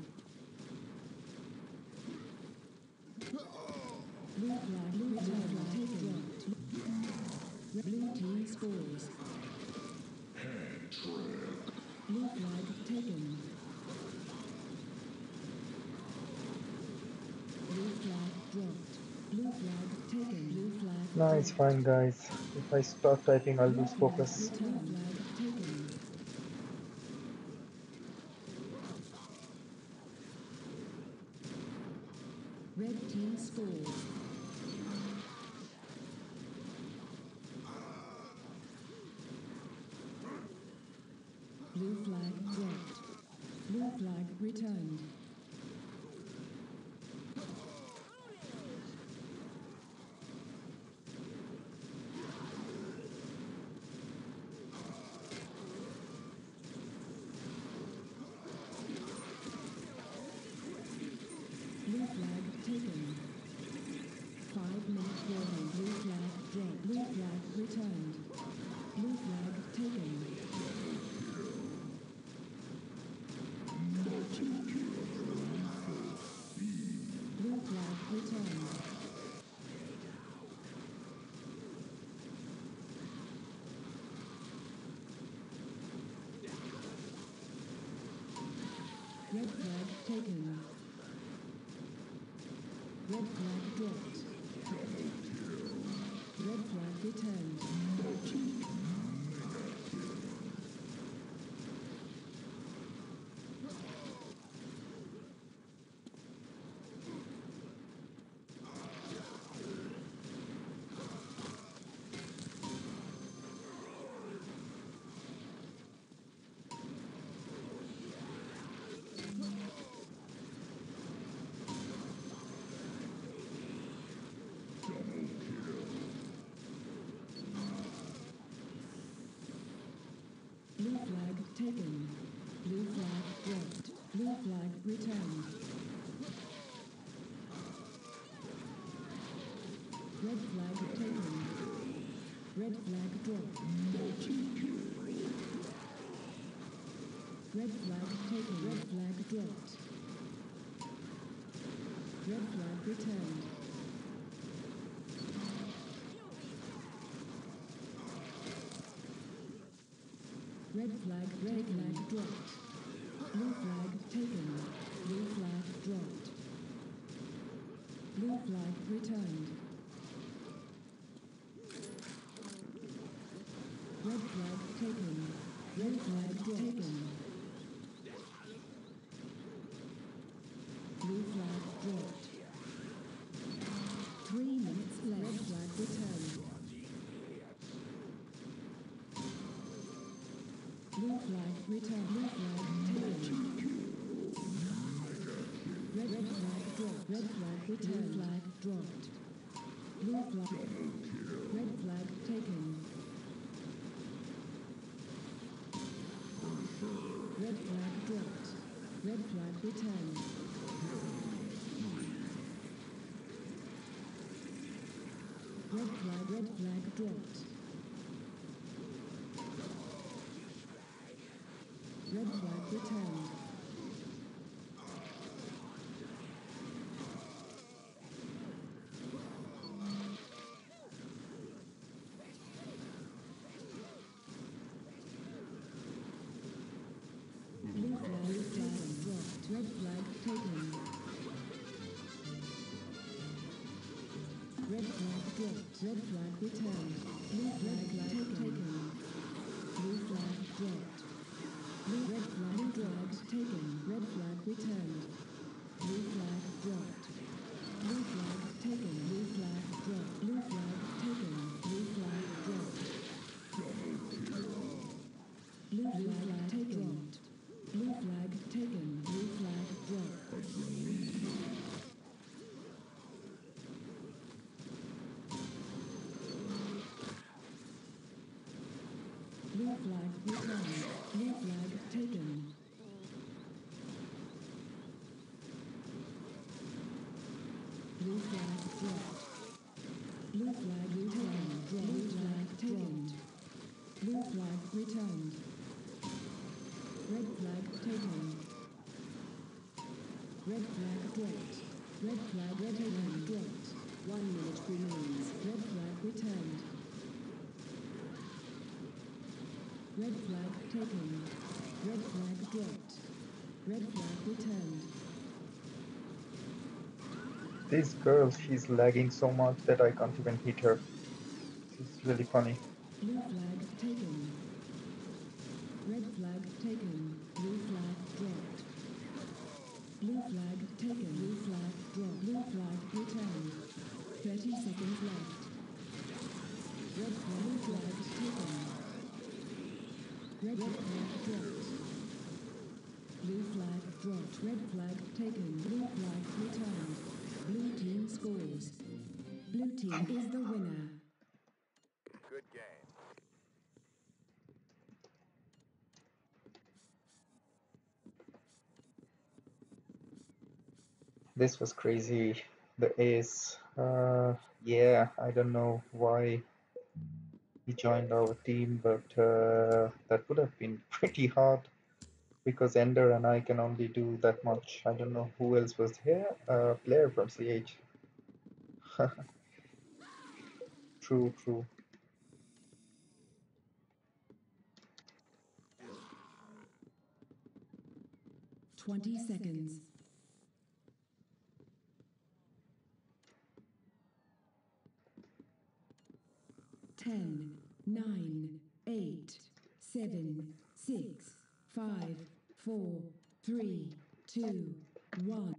Blue flag taken. Blue team scores. Blue flag taken. Blue flag dropped. Blue flag taken. Blue flag Nah, it's dropped. fine, guys. If I start typing, I'll Blue lose flag focus. returned. Blue flag taken. Red team scores. Blue flag dropped. Blue flag returned. Blue flag taken. 5-minute warning. Blue flag dropped. Blue flag returned. Blue flag taken. Blue flag returned. Red flag taken. Red flag dropped. Red flag returned. taken. Blue flag dropped. Blue flag returned. Red flag taken. Red flag dropped. Red flag taken. Red flag dropped. Red flag returned. Red flag dropped. Blue flag taken. Blue flag dropped. Blue flag returned. Red flag taken. Red flag taken. Blue flag dropped. 3 minutes left. Red flag returned. Blue flag returned. Blue flag taken. Red flag dropped. Red flag returned. Blue flag dropped. Blue flag. Red flag taken. Red flag dropped. Red flag returned. Red flag dropped. Red flag returned. Blue flag dropped. Red flag taken. Red flag dropped. Red flag returned. Blue flag taken. Blue flag dropped. Red flag taken. Red flag returned. Blue flag dropped. Blue flag taken. Blue flag dropped. Blue flag taken. Blue flag dropped. Blue flag taken. Blue flag taken. Blue flag dropped. Blue flag returned. Blue flag taken. Blue flag dropped. Blue flag returned. Blue flag taken. Blue flag returned. Red flag taken. Red flag dropped. Red flag dropped. 1 minute remains. Red flag returned. Red flag taken. Red flag dropped. Red flag returned. This girl, she's lagging so much that I can't even hit her. It's really funny. Blue flag taken. Red flag taken. Blue flag dropped. Blue flag taken. Blue flag dropped. Blue flag returned. 30 seconds left. Red flag taken. Red flag dropped. Blue flag dropped. Red flag taken. Blue flag returned. Blue team scores. Blue team is the winner. Good game. This was crazy. The ace. Yeah, I don't know why he joined our team, but that would have been pretty hard because Ender and I can only do that much. I don't know who else was here. Player from CH. True, true. 20 seconds. 10, 9, 8, 7, 6, 5, 4, 3, 2, 1.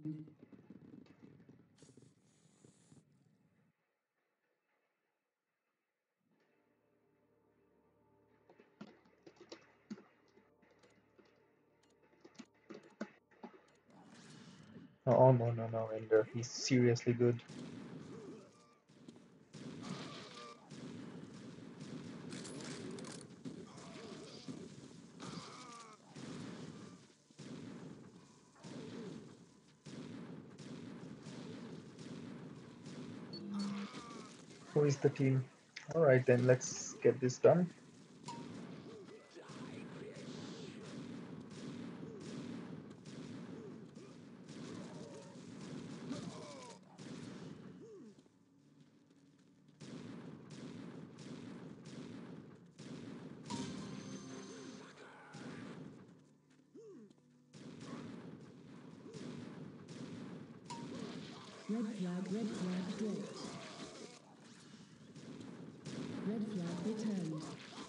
Oh no, no, no, Ender. He's seriously good. Who is the team? All right, then let's get this done. Red flag dropped. Red flag returned.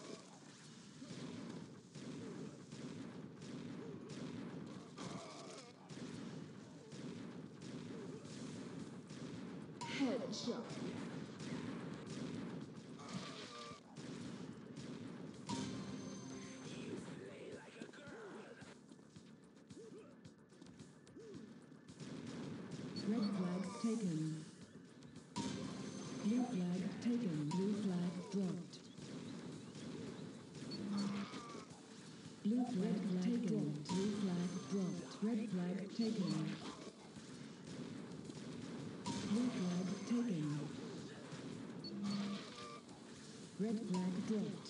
Headshot. Red flag taken. Blue flag taken. Blue flag dropped. Blue flag taken. Blue flag dropped. Red flag taken. Blue flag taken. Red flag dropped.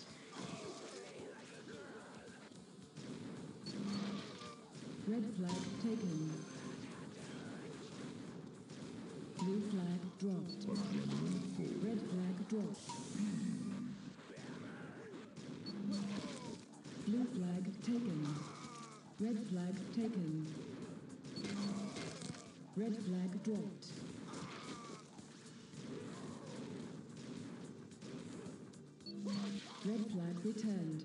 Red flag taken. Blue flag dropped. Red flag dropped. Blue flag taken. Red flag taken. Red flag dropped. Red flag returned.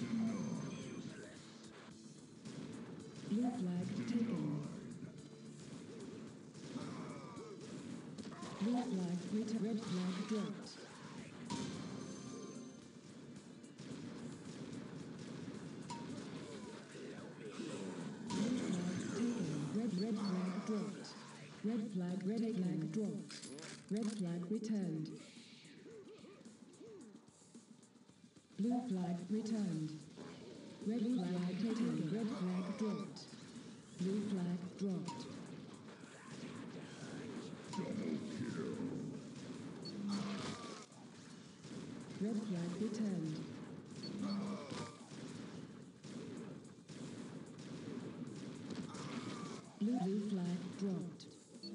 Blue flag taken. Blue flag returned. Red flag dropped. Blue flag taken. Red flag dropped. Red flag dropped. Red flag returned. Blue flag returned. Red flag taken. Red flag dropped. Blue flag dropped. Red flag returned. Blue flag dropped.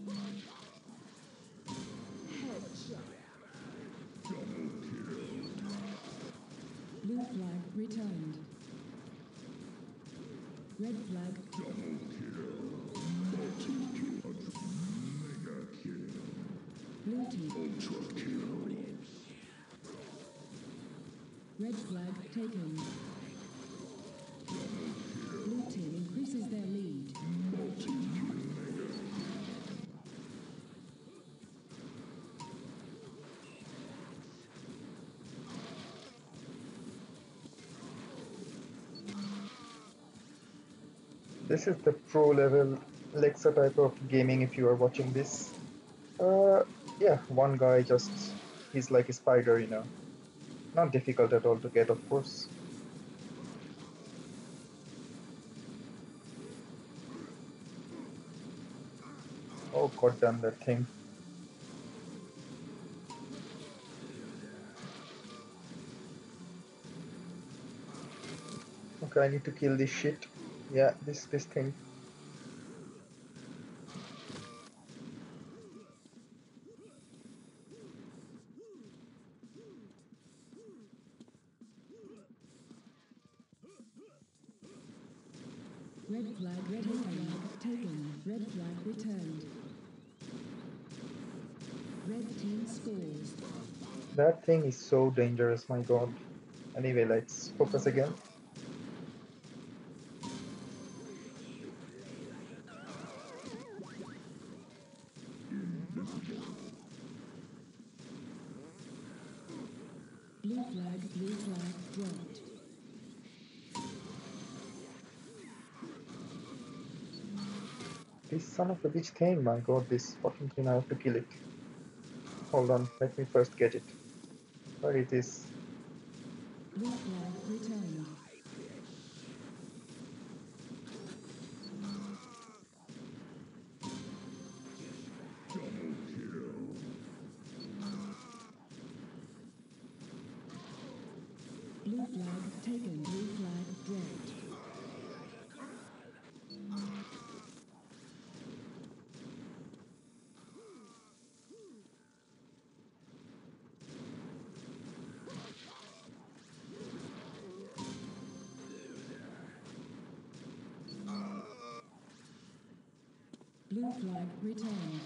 Headshot. Blue flag returned. Red flag. Blue team. Red flag taken. Blue team increases their lead. This is the pro level Lexa type of gaming if you are watching this. Uh, yeah, one guy just, he's like a spider, you know. Not difficult at all to get, of course. Oh, god damn that thing. Okay, I need to kill this shit. Yeah, this thing. Red flag taken. Red flag returned. Red team scores. That thing is so dangerous, my god. Anyway, let's focus again. Blue flag dropped. This son of a bitch thing, my god, this fucking thing, I have to kill it. Hold on, let me first get it. Where it is? Blue flag returned. Blue flag taken. Blue flag dropped. Blue flag returned.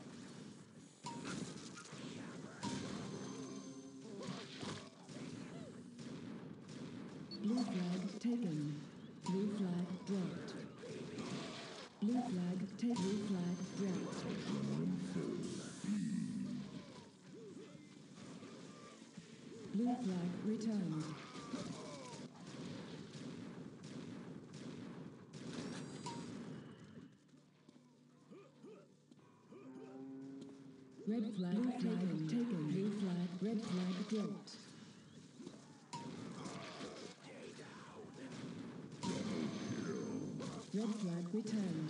Blue flag taken. Blue flag dropped. Blue flag take. Blue flag dropped. Blue flag returned. Red flag taken. Blue flag. Red flag dropped. Red flag returned.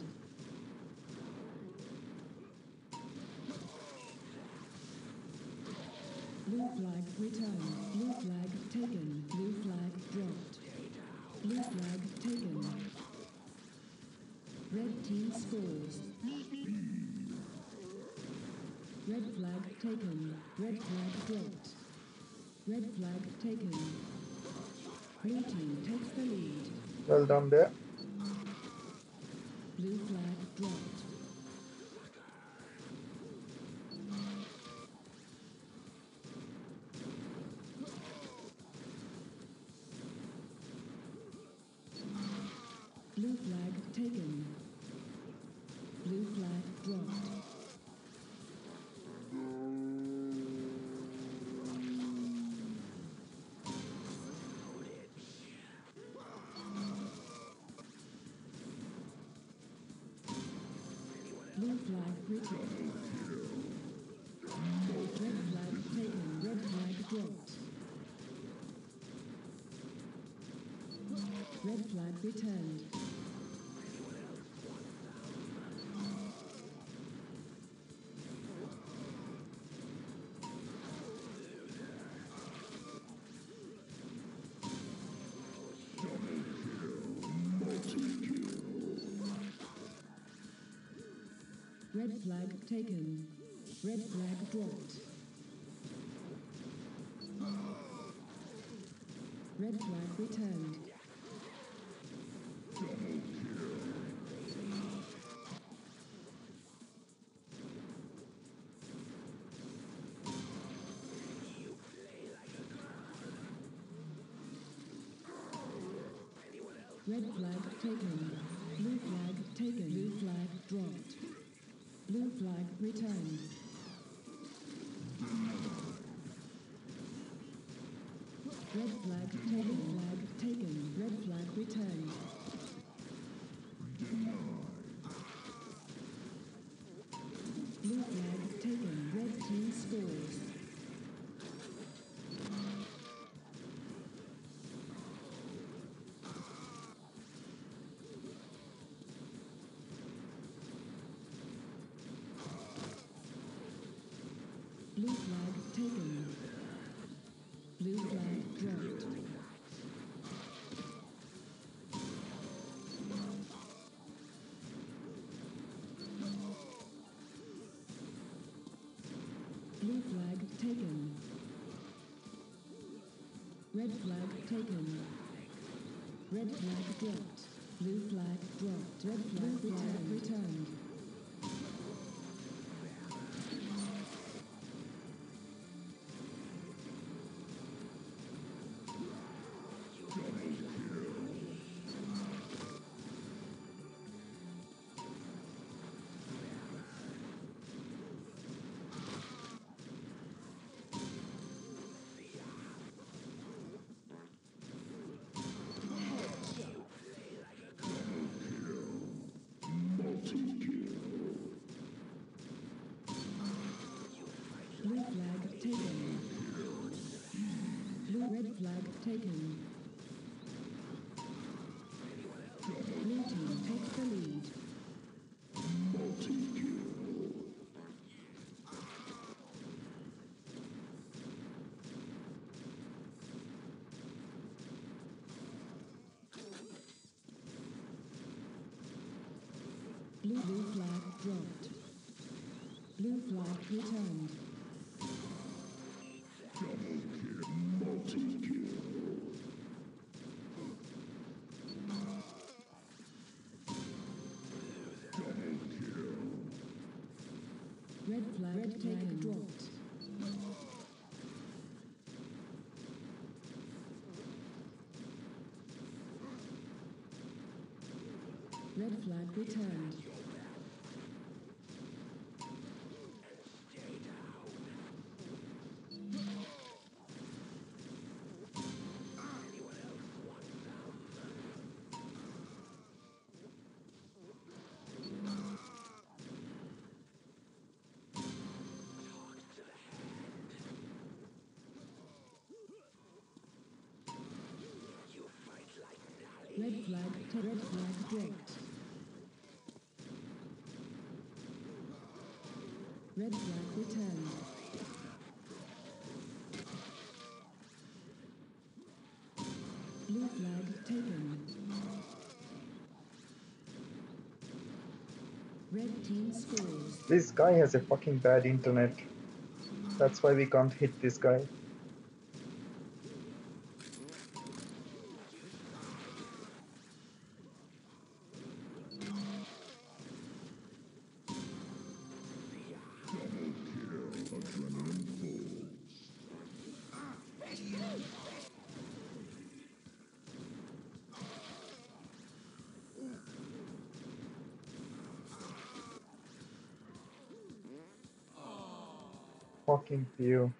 Blue flag returned. Blue flag taken. Blue flag dropped. Blue flag taken. Red team scores. Red flag taken. Red flag dropped. Red flag taken. Blue team takes the lead. Well done there. Blue flag dropped. Blue flag taken. Blue flag dropped. Blue flag returned. Red flag taken. Red flag dropped. Red flag returned. Red flag taken. Red flag dropped. Red flag returned. Red flag taken. Blue flag taken. Blue flag dropped. Blue flag returned. Red flag taken. Flag taken. Red flag returned. Blue flag taken. Red team scores. Blue flag taken. Blue flag dropped. Blue flag taken. Red flag taken. Red flag dropped. Blue flag dropped. Red flag returned. Blue flag taken. Red flag taken. Blue team takes the lead. returned. Red flag taken. Dropped. Red flag returned. Red flag dropped. Red flag returned. Blue flag taken. Red team scores. This guy has a fucking bad internet. That's why we can't hit this guy. Fucking few.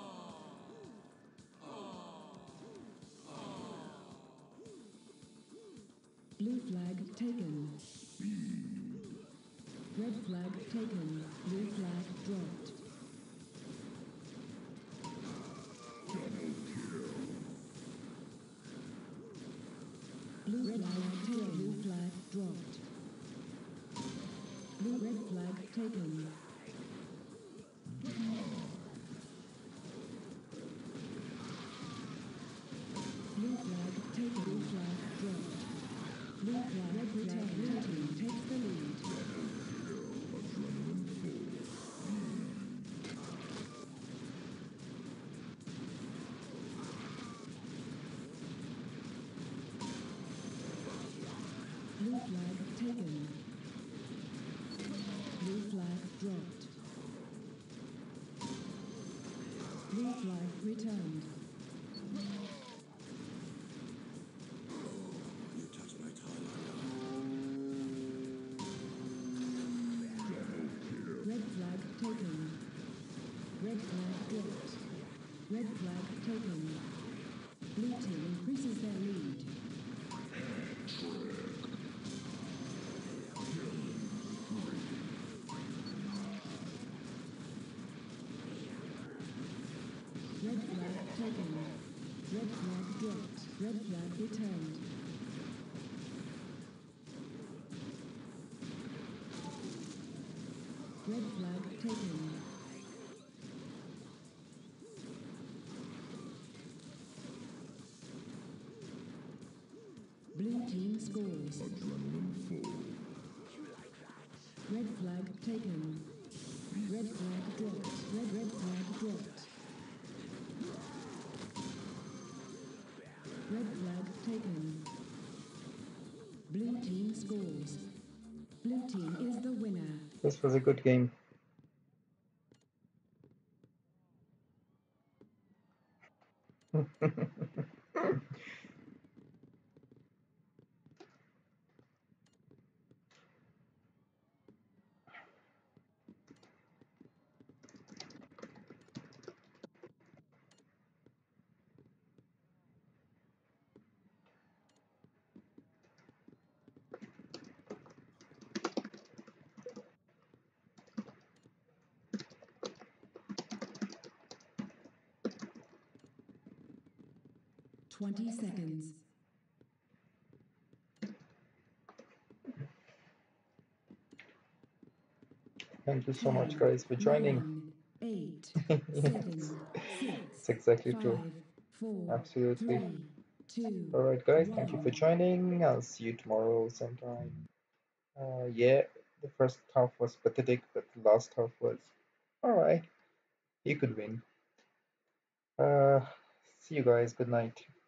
Blue flag taken. Red flag taken. Blue flag dropped. Blue flag taken. Blue flag dropped. Blue red flag taken. Blue flag taken. Blue flag dropped. Blue flag red flag taken. Takes the lead. Blue flag taken. Blue flag dropped. Blue flag returned. Red flag taken. Red flag dropped. Red flag taken. Blue team increases their lead. Red flag taken. Red flag dropped. Red flag returned. Red flag taken. Blue team scores. Red flag taken. Red flag dropped. Red flag dropped. Red flag taken. Blue team scores. Blue team is the winner. This was a good game. Twenty seconds. Thank you so 10, much, guys, for joining. 9, 8, Yes, 7, 6, it's exactly 5, true. 4, Absolutely. 3, 2, All right, guys, thank you for 1. joining. I'll see you tomorrow same time. Yeah, the first half was pathetic, but the last half was All right, you could win. Uh, See you guys. Good night.